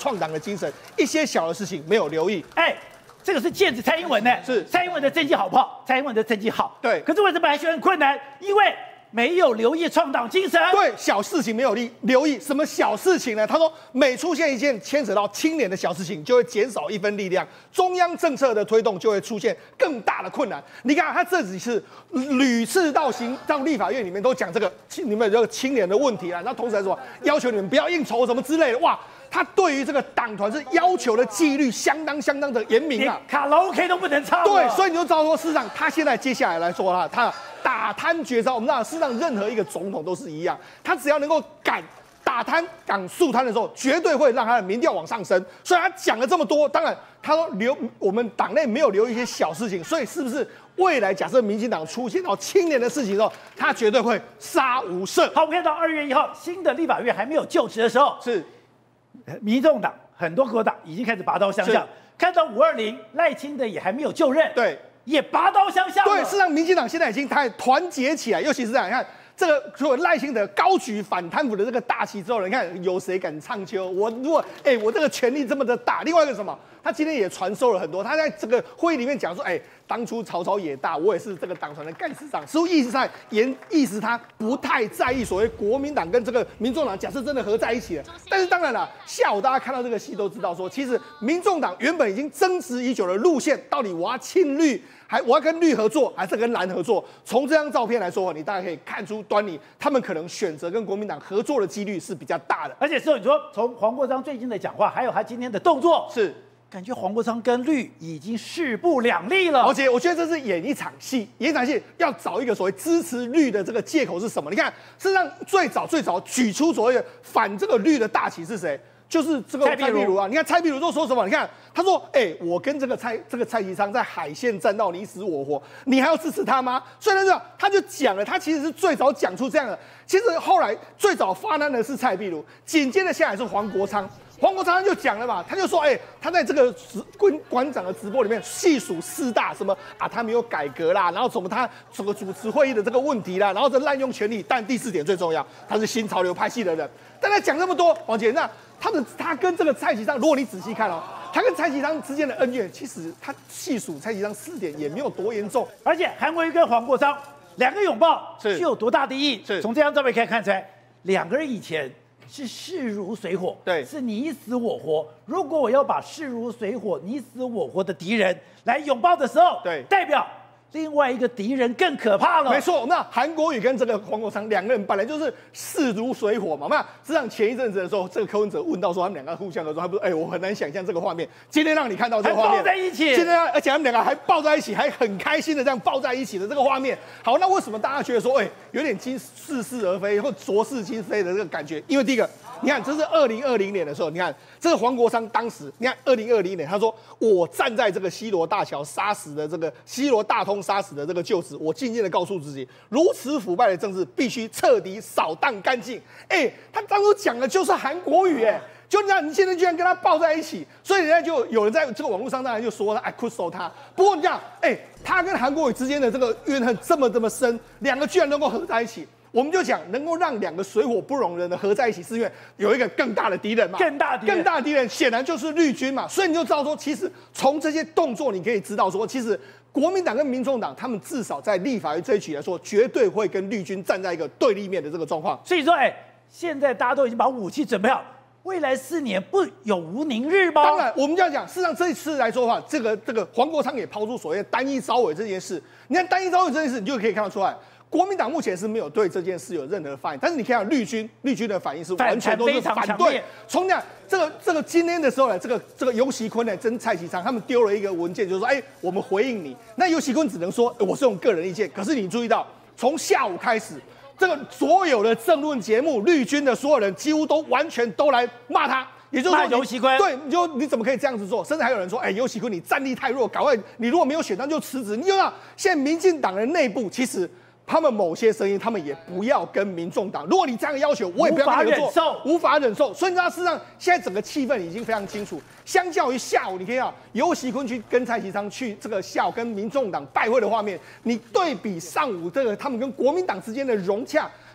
创党的精神，一些小的事情没有留意。 哎，这个是剑指蔡英文呢， 是蔡英文的政绩好不好？蔡英文的政绩好， 对。 可是为什么还选很困难？因为没有留意创党精神。 对，小事情没有留留意，什么小事情呢？他说，每出现一件牵扯到青年的小事情，就会减少一分力量，中央政策的推动就会出现更大的困难。你看，他这几次屡次到行到立法院里面都讲这个你们这个青年的问题啊，那同时还说要求你们不要应酬什么之类的，哇。他对于这个党团是要求的纪律相当相当的严明啊， 卡拉 OK 都不能唱。 对，所以你就知道说，事实上他现在接下来来说啊，他打贪绝招，我们知道，事实上任何一个总统都是一样，他只要能够敢打贪、敢肃贪的时候，绝对会让他的民调往上升。所以他讲了这么多，当然他说留我们党内没有留一些小事情，所以是不是未来假设民进党出现到青年的事情的时候，他绝对会杀无赦。 好，我们看到二月一号新的立法院还没有就职的时候， 是。 民众党很多国党已经开始拔刀相向，看到五二零赖清德也还没有就任， 对， 也拔刀相向。 对，事实上民进党现在已经太团结起来，尤其是这样，你看这个除了赖清德高举反贪腐的这个大旗之后，你看有谁敢唱秋？我如果哎、欸，我这个权力这么的大，另外一个什么？他今天也传授了很多，他在这个会议里面讲说，哎、欸，当初曹操也大，我也是这个党团的干事长，似乎意思上言意思他不太在意所谓国民党跟这个民众党假设真的合在一起了。但是当然了，下午大家看到这个戏都知道说，其实民众党原本已经争执已久的路线，到底我要亲绿，还我要跟绿合作，还是跟蓝合作？从这张照片来说，你大概可以看出端倪，他们可能选择跟国民党合作的几率是比较大的。 而且是你说从黄国昌最近的讲话，还有他今天的动作，是。感觉黄国昌跟绿已经势不两立了， 而且我觉得这是演一场戏，演一场戏要找一个所谓支持绿的这个借口是什么？你看，事实上最早最早举出所谓的反这个绿的大旗是谁？就是这个蔡壁如啊！你看蔡壁如都说什么？你看他说：“哎、欸，我跟这个蔡这个蔡其昌在海线战到你死我活，你还要支持他吗？”所以呢，他就讲了，他其实是最早讲出这样的。其实后来最早发难的是蔡壁如，紧接着下来是黄国昌。黄国昌就讲了嘛，他就说，哎、欸，他在这个馆馆长的直播里面细数四大什么啊，他没有改革啦，然后什么他什么主持会议的这个问题啦，然后这滥用权力，但第四点最重要，他是新潮流派系的人。但他讲这么多，王姐，那他的他跟这个蔡其昌，如果你仔细看哦，他跟蔡其昌之间的恩怨，其实他细数蔡其昌四点也没有多严重， 而且韩国瑜跟黄国昌两个拥抱是具有多大的意义？ 是从这张照片可以看出来，两个人以前是势如水火， 对， 是你死我活。如果我要把势如水火、你死我活的敌人来拥抱的时候， 对， 代表另外一个敌人更可怕了。 没错，那韩国瑜跟这个黄国昌两个人本来就是势如水火嘛。那实际上前一阵子的时候，这个柯文哲问到说他们两个互相的时候，他不是哎、欸，我很难想象这个画面。今天让你看到这个画面， 还抱在一起。 今天而且他们两个还抱在一起，还很开心的这样抱在一起的这个画面。好，那为什么大家觉得说哎、欸，有点今似是而非或浊世今非的这个感觉？因为第一个。你看，这是二零二零年的时候，你看这个黄国昌当时，你看二零二零年，他说我站在这个西罗大桥杀死的这个西罗大通杀死的这个旧址，我静静的告诉自己，如此腐败的政治必须彻底扫荡干净。哎、欸，他当初讲的就是韩国瑜，哎。就那你现在居然跟他抱在一起，所以人家就有人在这个网络上当然就说了，哎，酷手他。不过你讲，哎、欸，他跟韩国瑜之间的这个怨恨这么这么深，两个居然能够合在一起。我们就讲，能够让两个水火不容人的合在一起，是因为有一个更大的敌人嘛， 更大敌人， 更大的敌人显然就是绿军嘛。所以你就知道说，其实从这些动作，你可以知道说，其实国民党跟民众党他们至少在立法院这一局来说，绝对会跟绿军站在一个对立面的这个状况。 所以说，哎、欸，现在大家都已经把武器准备好。未来四年不有无宁日吗？ 当然，我们这样讲，事实上这一次来说的话，这个这个黄国昌也抛出所谓的单一招委这件事。你看单一招委这件事，你就可以看得出来，国民党目前是没有对这件事有任何的反应，但是你看到绿军，绿军的反应是完全都是反对。从讲这个这个今天的时候呢，这个这个游锡堃呢跟蔡其昌他们丢了一个文件，就是说，哎、欸，我们回应你。那游锡堃只能说、欸、我是用个人意见，可是你注意到，从下午开始。这个所有的政论节目，绿军的所有人几乎都完全都来骂他，也就是说游锡堃， 对，你就你怎么可以这样子做？甚至还有人说，哎、欸，游锡堃你战力太弱，赶快，你如果没有选上就辞职。你就知道，现在民进党的内部其实他们某些声音，他们也不要跟民众党。如果你这样要求，我也不要跟你做， 无法忍受， 无法忍受。所以你知道，事实上现在整个气氛已经非常清楚。相较于下午，你可以看游锡堃去跟蔡其昌去这个下午跟民众党拜会的画面，你对比上午这个他们跟国民党之间的融洽。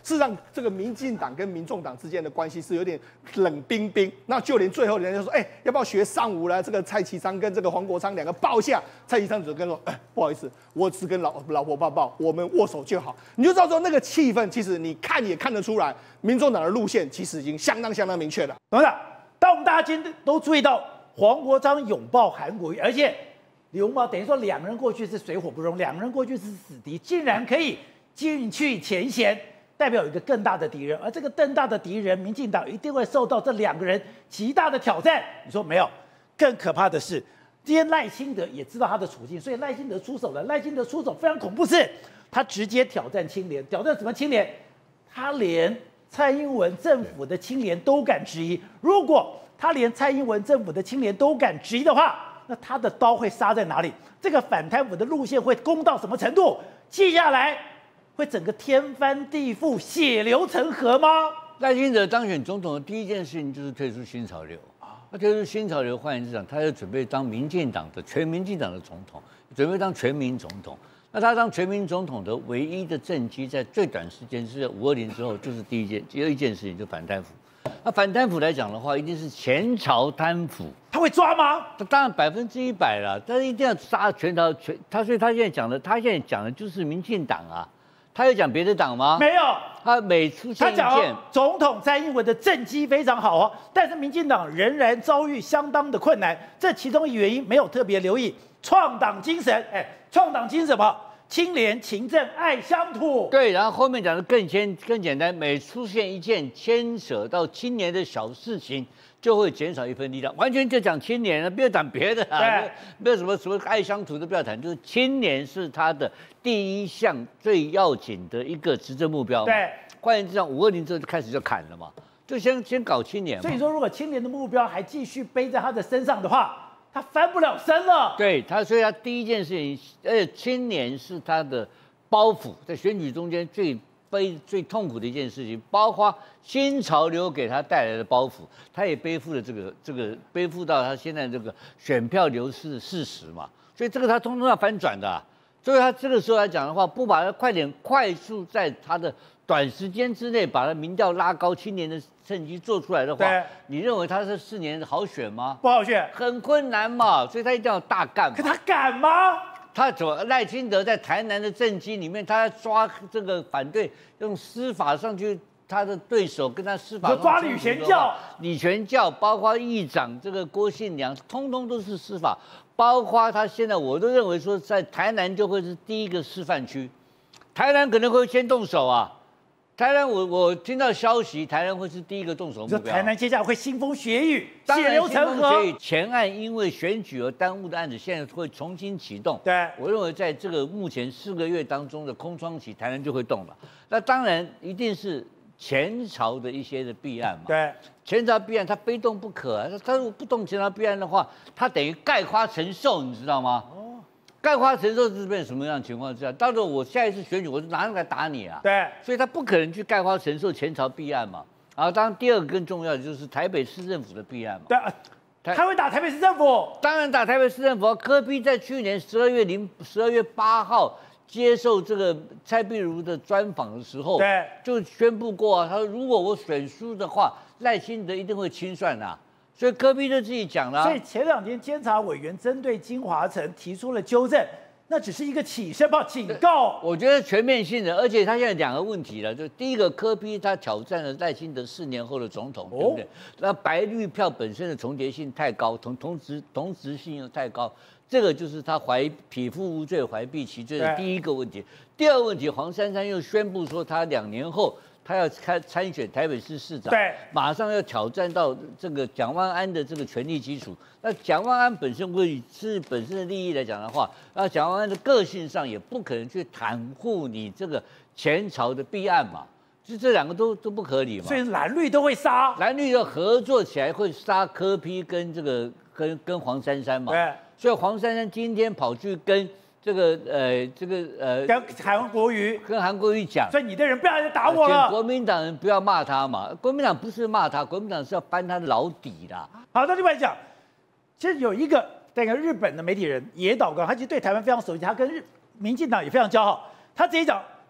事实上，这个民进党跟民众党之间的关系是有点冷冰冰。那就连最后人家就说，哎、欸，要不要学上午来这个蔡其昌跟这个黄国昌两个抱一下？蔡其昌只跟说，哎、欸，不好意思，我只跟老老婆抱抱，我们握手就好。你就知道说那个气氛，其实你看也看得出来，民众党的路线其实已经相当相当明确了。 董事长，当我们大家今天都注意到黄国昌拥抱韩国瑜，而且刘茂等于说两个人过去是水火不容，两个人过去是死敌，竟然可以进去前嫌。代表有一个更大的敌人，而这个更大的敌人，民进党一定会受到这两个人极大的挑战。你说没有？更可怕的是，今天赖清德也知道他的处境，所以赖清德出手了。赖清德出手非常恐怖，是他直接挑战清廉，挑战什么清廉？他连蔡英文政府的清廉都敢质疑。如果他连蔡英文政府的清廉都敢质疑的话，那他的刀会杀在哪里？这个反贪腐的路线会攻到什么程度？接下来会整个天翻地覆、血流成河吗？ 赖清德当选总统的第一件事情就是退出新潮流啊，他退出新潮流，换言之讲，他要准备当民进党的全民进党的总统，准备当全民总统。那他当全民总统的唯一的政绩，在最短时间是在五二零之后，就是第一件，第二一件事情就反贪腐。那反贪腐来讲的话，一定是前朝贪腐， 他会抓吗？ 他当然百分之一百了，但是一定要杀全朝全他，所以他现在讲的，他现在讲的就是民进党啊。他有讲别的党吗？ 没有， 他每出现一件， 他讲总统蔡英文的政绩非常好哦，但是民进党仍然遭遇相当的困难，这其中原因没有特别留意。创党精神，哎，创党精神什么？清廉、勤政、爱乡土。 对，然后后面讲的更简更简单，每出现一件牵扯到青年的小事情，就会减少一份力量，完全就讲青年了，不要讲别的啊， 对， 没有什么什么爱乡土都不要谈，就是青年是他的第一项最要紧的一个执政目标嘛。 对， 换言之，五二零之后就开始就砍了嘛，就先先搞青年嘛。 所以说，如果青年的目标还继续背在他的身上的话，他翻不了身了。 对他，所以他第一件事情，而且青年是他的包袱，在选举中间最背最痛苦的一件事情，包括新潮流给他带来的包袱，他也背负了这个这个背负到他现在这个选票流失的事实嘛，所以这个他通通要翻转的、啊。所以他这个时候来讲的话，不把他快点快速在他的短时间之内把他民调拉高，青年的成绩做出来的话，你认为他是四年好选吗？ 不好选， 很困难嘛，所以他一定要大干嘛。 可他敢吗？ 他怎么赖清德在台南的政绩里面，他抓这个反对，用司法上去，他的对手跟他司法上抓李全教， 李全教包括议长这个郭信良，通通都是司法，包括他现在我都认为说，在台南就会是第一个示范区，台南可能会先动手啊。台南我，我我听到消息，台南会是第一个动手目标。 台南接下来会腥风血雨，血流成河。 前案因为选举而耽误的案子，现在会重新启动。 对， 我认为在这个目前四个月当中的空窗期，台南就会动了。那当然一定是前朝的一些的弊案嘛。 对， 前朝弊案他非动不可、啊，他如果不动前朝弊案的话，他等于概括承受，你知道吗？概括承受是变成什么样的情况之下？到时候我下一次选举，我就拿来打你啊！ 对， 所以他不可能去概括承受前朝弊案嘛。然后，当然第二个更重要的就是台北市政府的弊案嘛。 对，他会打台北市政府， 当然打台北市政府。柯 P 在去年十二月零十二月八号接受这个蔡壁如的专访的时候， 对， 就宣布过啊，他说如果我选输的话，赖清德一定会清算啊。所以柯 P 就自己讲了、啊。 所以前两天监察委员针对金华城提出了纠正，那只是一个起身炮警告。 我觉得全面性的，而且他现在两个问题了，就第一个柯 P 他挑战了赖清德四年后的总统，哦、对不对？那白绿票本身的重叠性太高，同同质同质性又太高，这个就是他怀匹夫无罪，怀璧其罪的第一个问题。第二个问题，黄珊珊又宣布说他两年后。他要开参选台北市市长， 对， 马上要挑战到这个蒋万安的这个权力基础。那蒋万安本身为是本身的利益来讲的话，那蒋万安的个性上也不可能去袒护你这个前朝的弊案嘛，就这两个都都不合理嘛。 所以蓝绿都会杀， 蓝绿要合作起来会杀柯 P 跟这个跟跟黄珊珊嘛。 对， 所以黄珊珊今天跑去跟。这个呃，这个呃， 跟韩国瑜跟韩国瑜讲， 所以你的人不要来打我了。 国民党人不要骂他嘛，国民党不是骂他，国民党是要翻他的老底啦。 好，那另外讲，其实有一个那个日本的媒体人野岛刚，他其实对台湾非常熟悉，他跟日民进党也非常交好。他直接讲，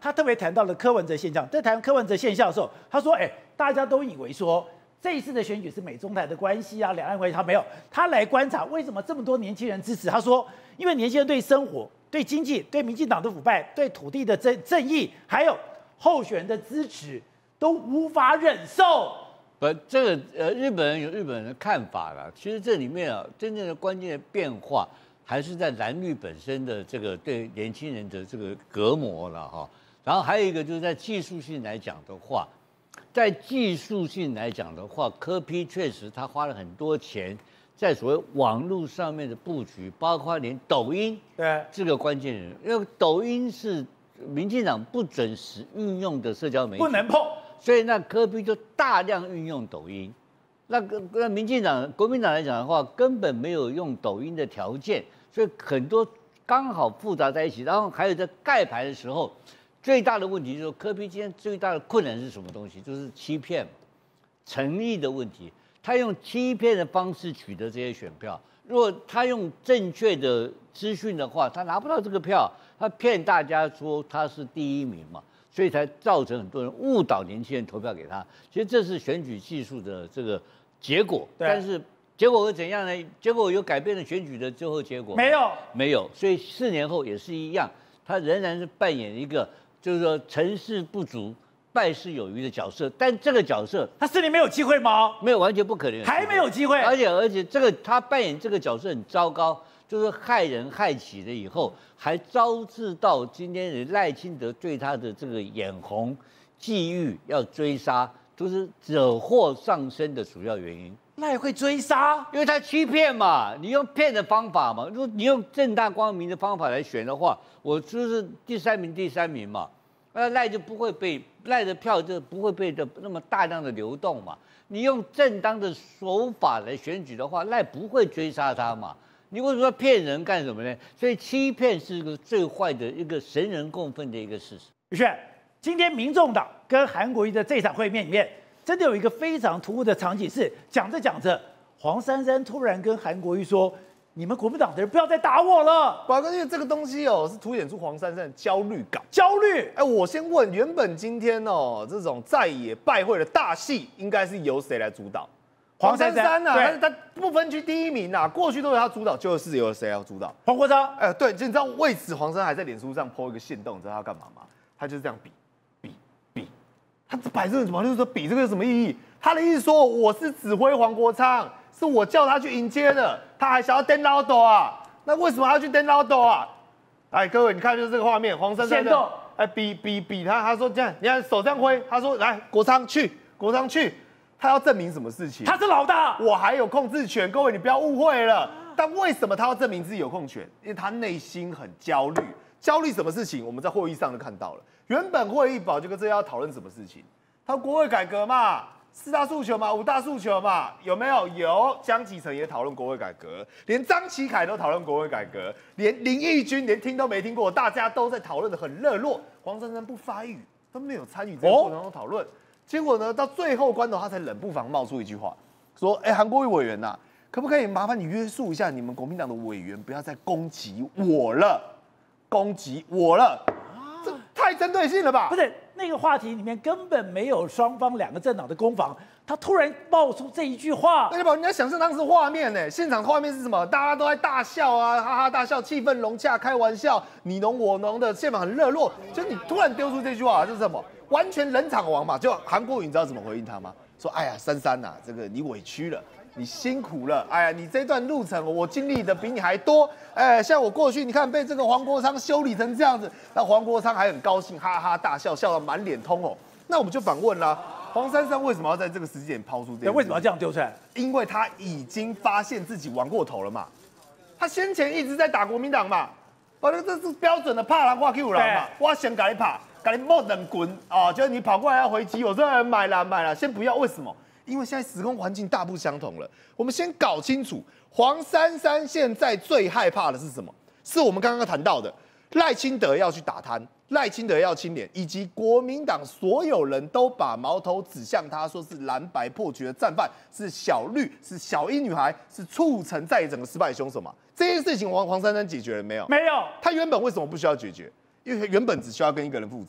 他特别谈到了柯文哲现象。在谈柯文哲现象的时候，他说：“哎，大家都以为说这一次的选举是美中台的关系啊，两岸关系，他没有，他来观察为什么这么多年轻人支持。他说，因为年轻人对生活、对经济、对民进党的腐败、对土地的正正义，还有候选人的支持，都无法忍受。” 不，这个呃，日本人有日本人的看法啦。其实这里面啊，真正的关键的变化还是在蓝绿本身的这个对年轻人的这个隔膜了哈。然后还有一个就是在技术性来讲的话，在技术性来讲的话，柯 P 确实他花了很多钱在所谓网络上面的布局，包括连抖音对这个关键人，因为抖音是民进党不准使运用的社交媒体， 不能碰。 所以那柯 P 就大量运用抖音，那个那民进党、国民党来讲的话，根本没有用抖音的条件，所以很多刚好复杂在一起。然后还有在盖牌的时候，最大的问题就是柯 P 今天最大的困难是什么东西？就是欺骗、诚意的问题。他用欺骗的方式取得这些选票。如果他用正确的资讯的话，他拿不到这个票，他骗大家说他是第一名嘛。所以才造成很多人误导年轻人投票给他。其实这是选举技术的这个结果，但是结果会怎样呢？结果有改变了选举的最后结果？ 没有， 没有。所以四年后也是一样，他仍然是扮演一个就是说成事不足败事有余的角色。但这个角色， 他四年没有机会吗？ 没有，完全不可能， 还没有机会。 而且而且这个他扮演这个角色很糟糕。就是害人害己了以后，还招致到今天的赖清德对他的这个眼红、觊觎、要追杀，都是惹祸上身的主要原因。 赖会追杀， 因为他欺骗嘛，你用骗的方法嘛，如果你用正大光明的方法来选的话，我就是第三名，第三名嘛，那赖就不会被赖的票就不会被的那么大量的流动嘛。你用正当的手法来选举的话，赖不会追杀他嘛。你为什么要骗人干什么呢？所以欺骗是个最坏的一个神人共愤的一个事实。 宇轩，今天民众党跟韩国瑜的这场会面里面，真的有一个非常突兀的场景是，讲着讲着，黄珊珊突然跟韩国瑜说：“你们国民党的人不要再打我了。” 宝哥，因为这个东西哦，是凸显出黄珊珊的焦虑感。 焦虑。 哎，我先问，原本今天哦，这种在野拜会的大戏，应该是由谁来主导？黄珊珊呐，但是他不分区第一名呐，过去都由他主导，就是由谁要主导？ 黄国昌。 哎，对，就你知道为此黄珊还在脸书上 po 一个限动，你知道他干嘛吗？他就是这样比比比，他摆这个什么？就是说比这个有什么意义？他的意思说我是指挥黄国昌，是我叫他去迎接的，他还想要登老斗啊？那为什么他要去登老斗啊？哎，各位你看就是这个画面，黄珊珊的，哎比比比他，他说这样，你看手这样挥，他说来国昌去，国昌去。他要证明什么事情？ 他是老大， 我还有控制权。各位，你不要误会了。但为什么他要证明自己有控权？因为他内心很焦虑。焦虑什么事情？我们在会议上就看到了。原本会议宝就跟这要讨论什么事情？他国会改革嘛，四大诉求嘛，五大诉求嘛，有没有？有。江启臣也讨论国会改革，连张启凯都讨论国会改革，连林义君连听都没听过，大家都在讨论的很热络。黄珊珊不发语，都没有参与这个过程中讨论。哦，结果呢，到最后关头，他才冷不防冒出一句话，说：“哎，韩国瑜委员呐、啊，可不可以麻烦你约束一下你们国民党的委员，不要再攻击我了，攻击我了，啊、这太针对性了吧？” 不是，那个话题里面根本没有双方两个政党的攻防，他突然爆出这一句话， 那就宝，你要想象当时画面呢，现场画面是什么？大家都在大笑啊，哈哈大笑，气氛融洽，开玩笑，你侬我侬的，现场很热络。就你突然丢出这句话，这是什么？完全冷场王嘛，就韩国瑜，你知道怎么回应他吗？说：“哎呀，珊珊呐，这个你委屈了，你辛苦了，哎呀，你这段路程我经历的比你还多，哎，像我过去你看被这个黄国昌修理成这样子，那黄国昌还很高兴，哈哈大笑，笑到满脸通红。那我们就反问啦，黄珊珊为什么要在这个时间点抛出这个？ 为什么要这样丢出来？ 因为他已经发现自己玩过头了嘛，他先前一直在打国民党嘛，反正这是标准的怕人挂 Q 人嘛，我先给你怕。”给你摸冷滚啊！就是你跑过来要回击，我说买了买了，先不要。为什么？因为现在时空环境大不相同了。我们先搞清楚，黄珊珊现在最害怕的是什么？是我们刚刚谈到的赖清德要去打贪，赖清德要清廉，以及国民党所有人都把矛头指向他，说是蓝白破局的战犯，是小绿，是小英女孩，是促成在整个失败的凶手嘛？这件事情黄黄珊珊解决了没有？ 没有。 他原本为什么不需要解决？因为原本只需要跟一个人负责，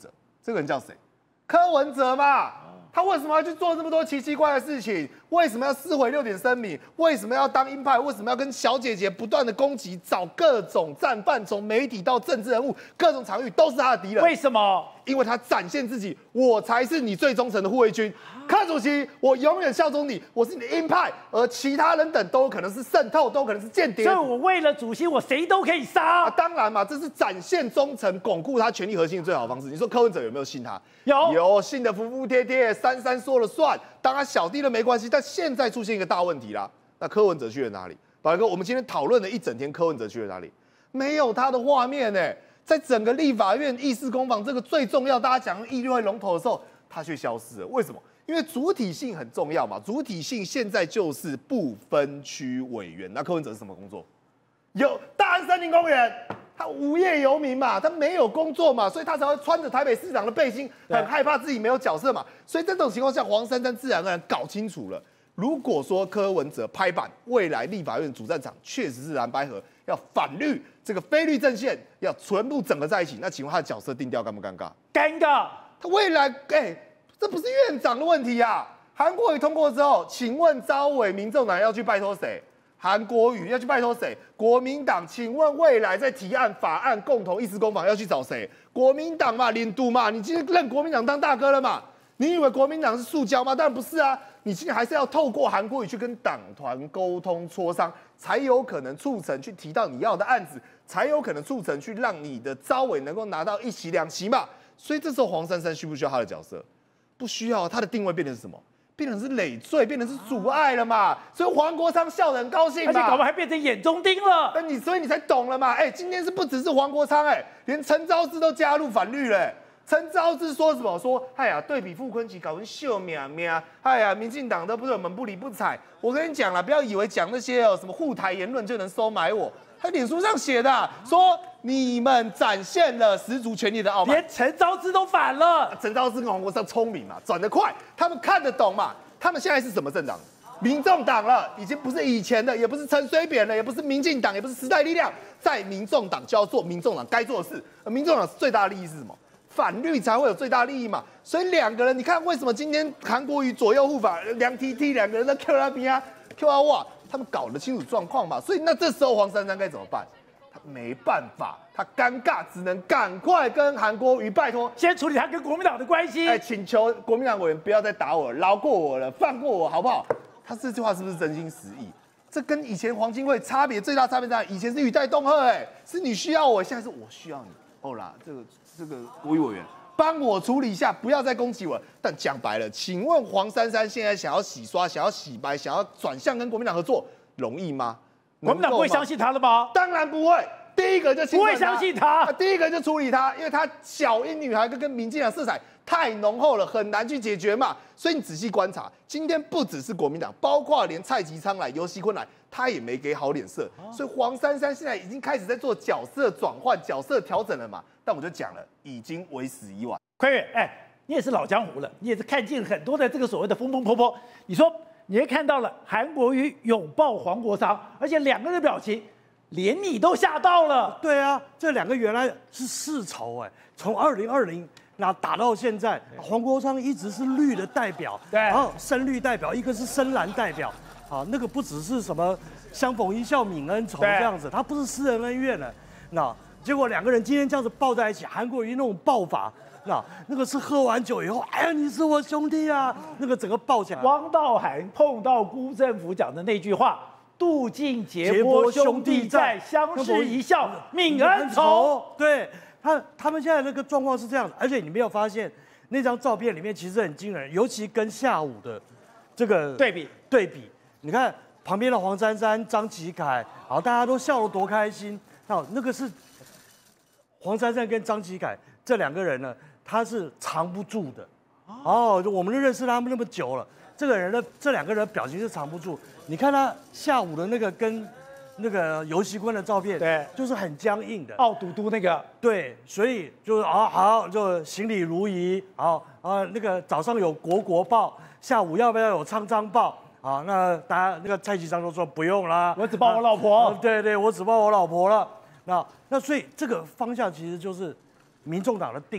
这个人叫谁？柯文哲嘛。他为什么要去做这么多奇奇怪怪的事情？为什么要撕毁六点声明？为什么要当鹰派？为什么要跟小姐姐不断的攻击，找各种战犯，从媒体到政治人物，各种场域都是他的敌人？ 为什么？ 因为他展现自己，我才是你最忠诚的护卫军。柯主席，我永远效忠你，我是你的鹰派，而其他人等都有可能是渗透，都有可能是间谍。 所以我为了主席，我谁都可以杀。 啊，当然嘛，这是展现忠诚、巩固他权力核心的最好的方式。你说柯文哲有没有信他？ 有， 有信的服服帖帖，三三说了算，当他小弟的没关系。但现在出现一个大问题啦，那柯文哲去了哪里？宝来哥，我们今天讨论了一整天，柯文哲去了哪里？没有他的画面呢、欸，在整个立法院议事攻防这个最重要，大家讲议会龙头的时候，他却消失了。为什么？因为主体性很重要嘛，主体性现在就是不分区委员。那柯文哲是什么工作？有大安森林公园，他无业游民嘛，他没有工作嘛，所以他才会穿着台北市长的背心，很害怕自己没有角色嘛。所以在这种情况下，黄珊珊自然而然搞清楚了。如果说柯文哲拍板，未来立法院主战场确实是蓝白合，要反绿这个非绿阵线要全部整合在一起，那请问他的角色定调尴不尴尬？ 尴尬。 他未来哎、欸，这不是院长的问题啊。韩国瑜通过之后，请问召委民众党要去拜托谁？韩国瑜要去拜托谁？国民党，请问未来在提案法案共同议事攻防要去找谁？国民党嘛，领督嘛，你今天认国民党当大哥了嘛？你以为国民党是塑胶吗？当然不是啊！你今天还是要透过韩国瑜去跟党团沟通磋商，才有可能促成去提到你要的案子，才有可能促成去让你的召委能够拿到一席两席嘛。所以这时候黄珊珊需不需要他的角色？不需要，他的定位变成是什么？变成是累赘，变成是阻碍了嘛。所以黄国昌笑得很高兴嘛， 而且搞不好还变成眼中钉了。 那你所以你才懂了嘛？哎、欸，今天是不只是黄国昌，哎，连陈昭姿都加入反绿了、欸。陈昭姿说什么？说哎呀，对比傅昆萁搞成秀命命，哎呀，民进党都不是我们不理不睬。我跟你讲了，不要以为讲那些哦什么护台言论就能收买我。他脸书上写的、啊，说你们展现了十足权力的傲慢， 连陈昭姿都反了。 陈昭姿跟黄国昌聪明嘛，转得快，他们看得懂嘛。他们现在是什么政党？民众党了，已经不是以前的，也不是陈水扁了，也不是民进党，也不是时代力量，在民众党就要做民众党该做的事。而民众党最大的利益是什么？反绿才会有最大利益嘛。所以两个人，你看为什么今天韩国瑜左右护法梁 T T 两个人在 Q 那边啊 Q 啊哇，他们搞得清楚状况嘛。所以那这时候黄珊珊该怎么办？他没办法，他尴尬，只能赶快跟韩国瑜拜托， 先处理他跟国民党的关系。 哎，请求国民党委员不要再打我了，饶过我了，放过我好不好？他这句话是不是真心实意？这跟以前黄金会差别最大差别在哪？以前是语带恫吓，哎，是你需要我，现在是我需要你。哦啦，这个这个国语委员帮我处理一下，不要再攻击我了。但讲白了，请问黄珊珊现在想要洗刷、想要洗白、想要转向跟国民党合作，容易吗？ 国民党不会相信他了吗？ 当然不会。第一个就不会相信他， 第一个就处理他，因为他小英女孩跟跟民进党色彩太浓厚了，很难去解决嘛。所以你仔细观察，今天不只是国民党，包括连蔡其昌来、游锡堃来，他也没给好脸色。所以黄珊珊现在已经开始在做角色转换、角色调整了嘛。但我就讲了，已经为时已晚。 坤岳，哎，你也是老江湖了，你也是看尽很多的这个所谓的风风波波。你说你也看到了韩国瑜拥抱黄国昌，而且两个人的表情。连你都吓到了， 对啊，这两个原来是世仇哎，从二零二零那打到现在，黄国昌一直是绿的代表， 对， 然后深绿代表，一个是深蓝代表，啊，那个不只是什么相逢一笑泯恩仇这样子，他不是私人恩怨了，那结果两个人今天这样子抱在一起，韩国瑜那种抱法，那那个是喝完酒以后，哎呀，你是我兄弟啊，那个整个抱起来。 汪道涵碰到辜振甫讲的那句话。渡尽劫波兄弟在，相视一笑泯恩仇。 对他，他们现在那个状况是这样的，而且你没有发现那张照片里面其实很惊人，尤其跟下午的这个对比对比，你看旁边的黄珊珊、张启凯，好，大家都笑得多开心。那那个是黄珊珊跟张启凯这两个人呢，他是藏不住的。哦，我们都认识他们那么久了。这个人的这两个人的表情是藏不住，你看他下午的那个跟那个游锡堃的照片， 对， 就是很僵硬的。 奥嘟嘟那个， 对，所以就是啊好，就行礼如仪，好啊那个早上有国国报，下午要不要有苍苍报？啊，那大家那个蔡其昌都说不用啦， 我只抱我老婆。 啊、对对，我只抱我老婆了。那那所以这个方向其实就是民众党的定。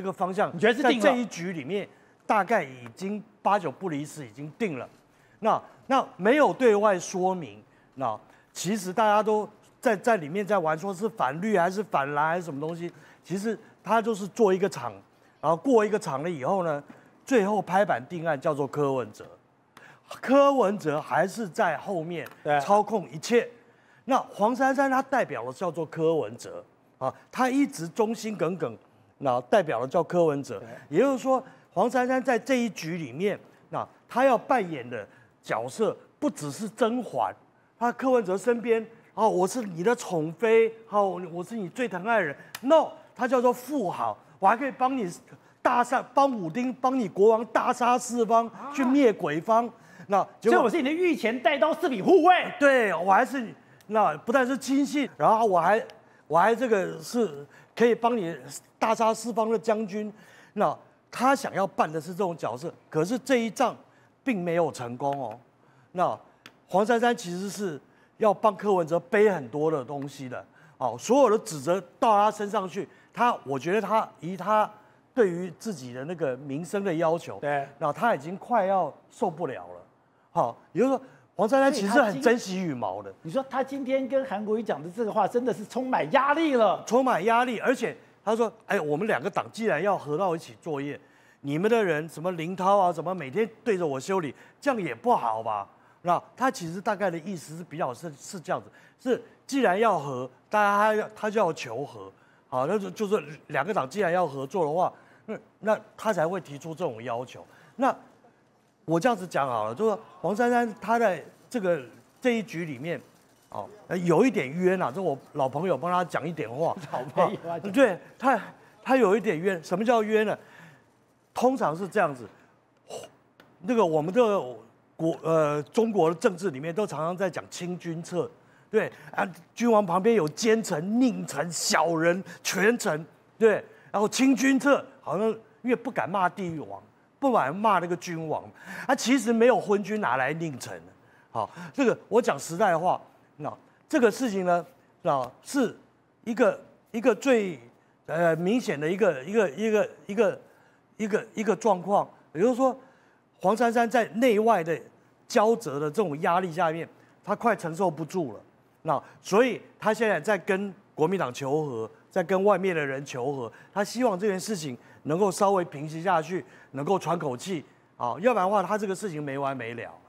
这个方向， 你觉得是定了在这一局里面，大概已经八九不离十，已经定了。那那没有对外说明，那其实大家都在在里面在玩，说是反绿还是反蓝还是什么东西，其实他就是做一个场，然后过一个场了以后呢，最后拍板定案叫做柯文哲，柯文哲还是在后面操控一切。那黄珊珊她代表的叫做柯文哲啊，她一直忠心耿耿，那代表的叫柯文哲，也就是说黄珊珊在这一局里面，那她要扮演的角色不只是甄嬛，她柯文哲身边，哦，我是你的宠妃，好，我是你最疼爱的人 ，no， 她叫做富豪，我还可以帮你大杀，帮武丁，帮你国王大杀四方，去灭鬼方。那所以我是你的御前带刀四品护卫， 对我还是那不但是亲信，然后我还我还这个是可以帮你大杀四方的将军。那他想要扮的是这种角色，可是这一仗并没有成功哦。那黄珊珊其实是要帮柯文哲背很多的东西的，哦，所有的指责到他身上去，他我觉得他以他对于自己的那个民生的要求， 对， 那他已经快要受不了了。好，也就是说，黄珊珊其实很珍惜羽毛的。 你说他今天跟韩国瑜讲的这个话，真的是充满压力了， 充满压力。而且他说：“哎，我们两个党既然要合到一起作业，你们的人什么林涛啊，什么每天对着我修理，这样也不好吧？”那他其实大概的意思是比较是是这样子：是既然要合，大家他要他就要求和。好，那就就是两个党既然要合作的话，那那他才会提出这种要求。那我这样子讲好了，就是说黄珊珊她在这个这一局里面，哦，有一点冤啊，这我老朋友帮他讲一点话。 老朋友啊， 对他，他有一点冤。什么叫冤呢？通常是这样子，那个我们的国呃中国的政治里面都常常在讲清君侧，对啊，君王旁边有奸臣、佞臣、小人、权臣，对，然后清君侧好像因为不敢骂帝王。不敢骂那个君王，他、啊、其实没有昏君拿来佞臣。好，这个我讲实在话，那这个事情呢，那是一个一个最呃明显的一个一个一个一个一个一个状况，也就是说，黄珊珊在内外的交折的这种压力下面，他快承受不住了。那所以他现在在跟国民党求和，在跟外面的人求和，他希望这件事情能够稍微平息下去，能够喘口气啊，要不然的话，他这个事情没完没了。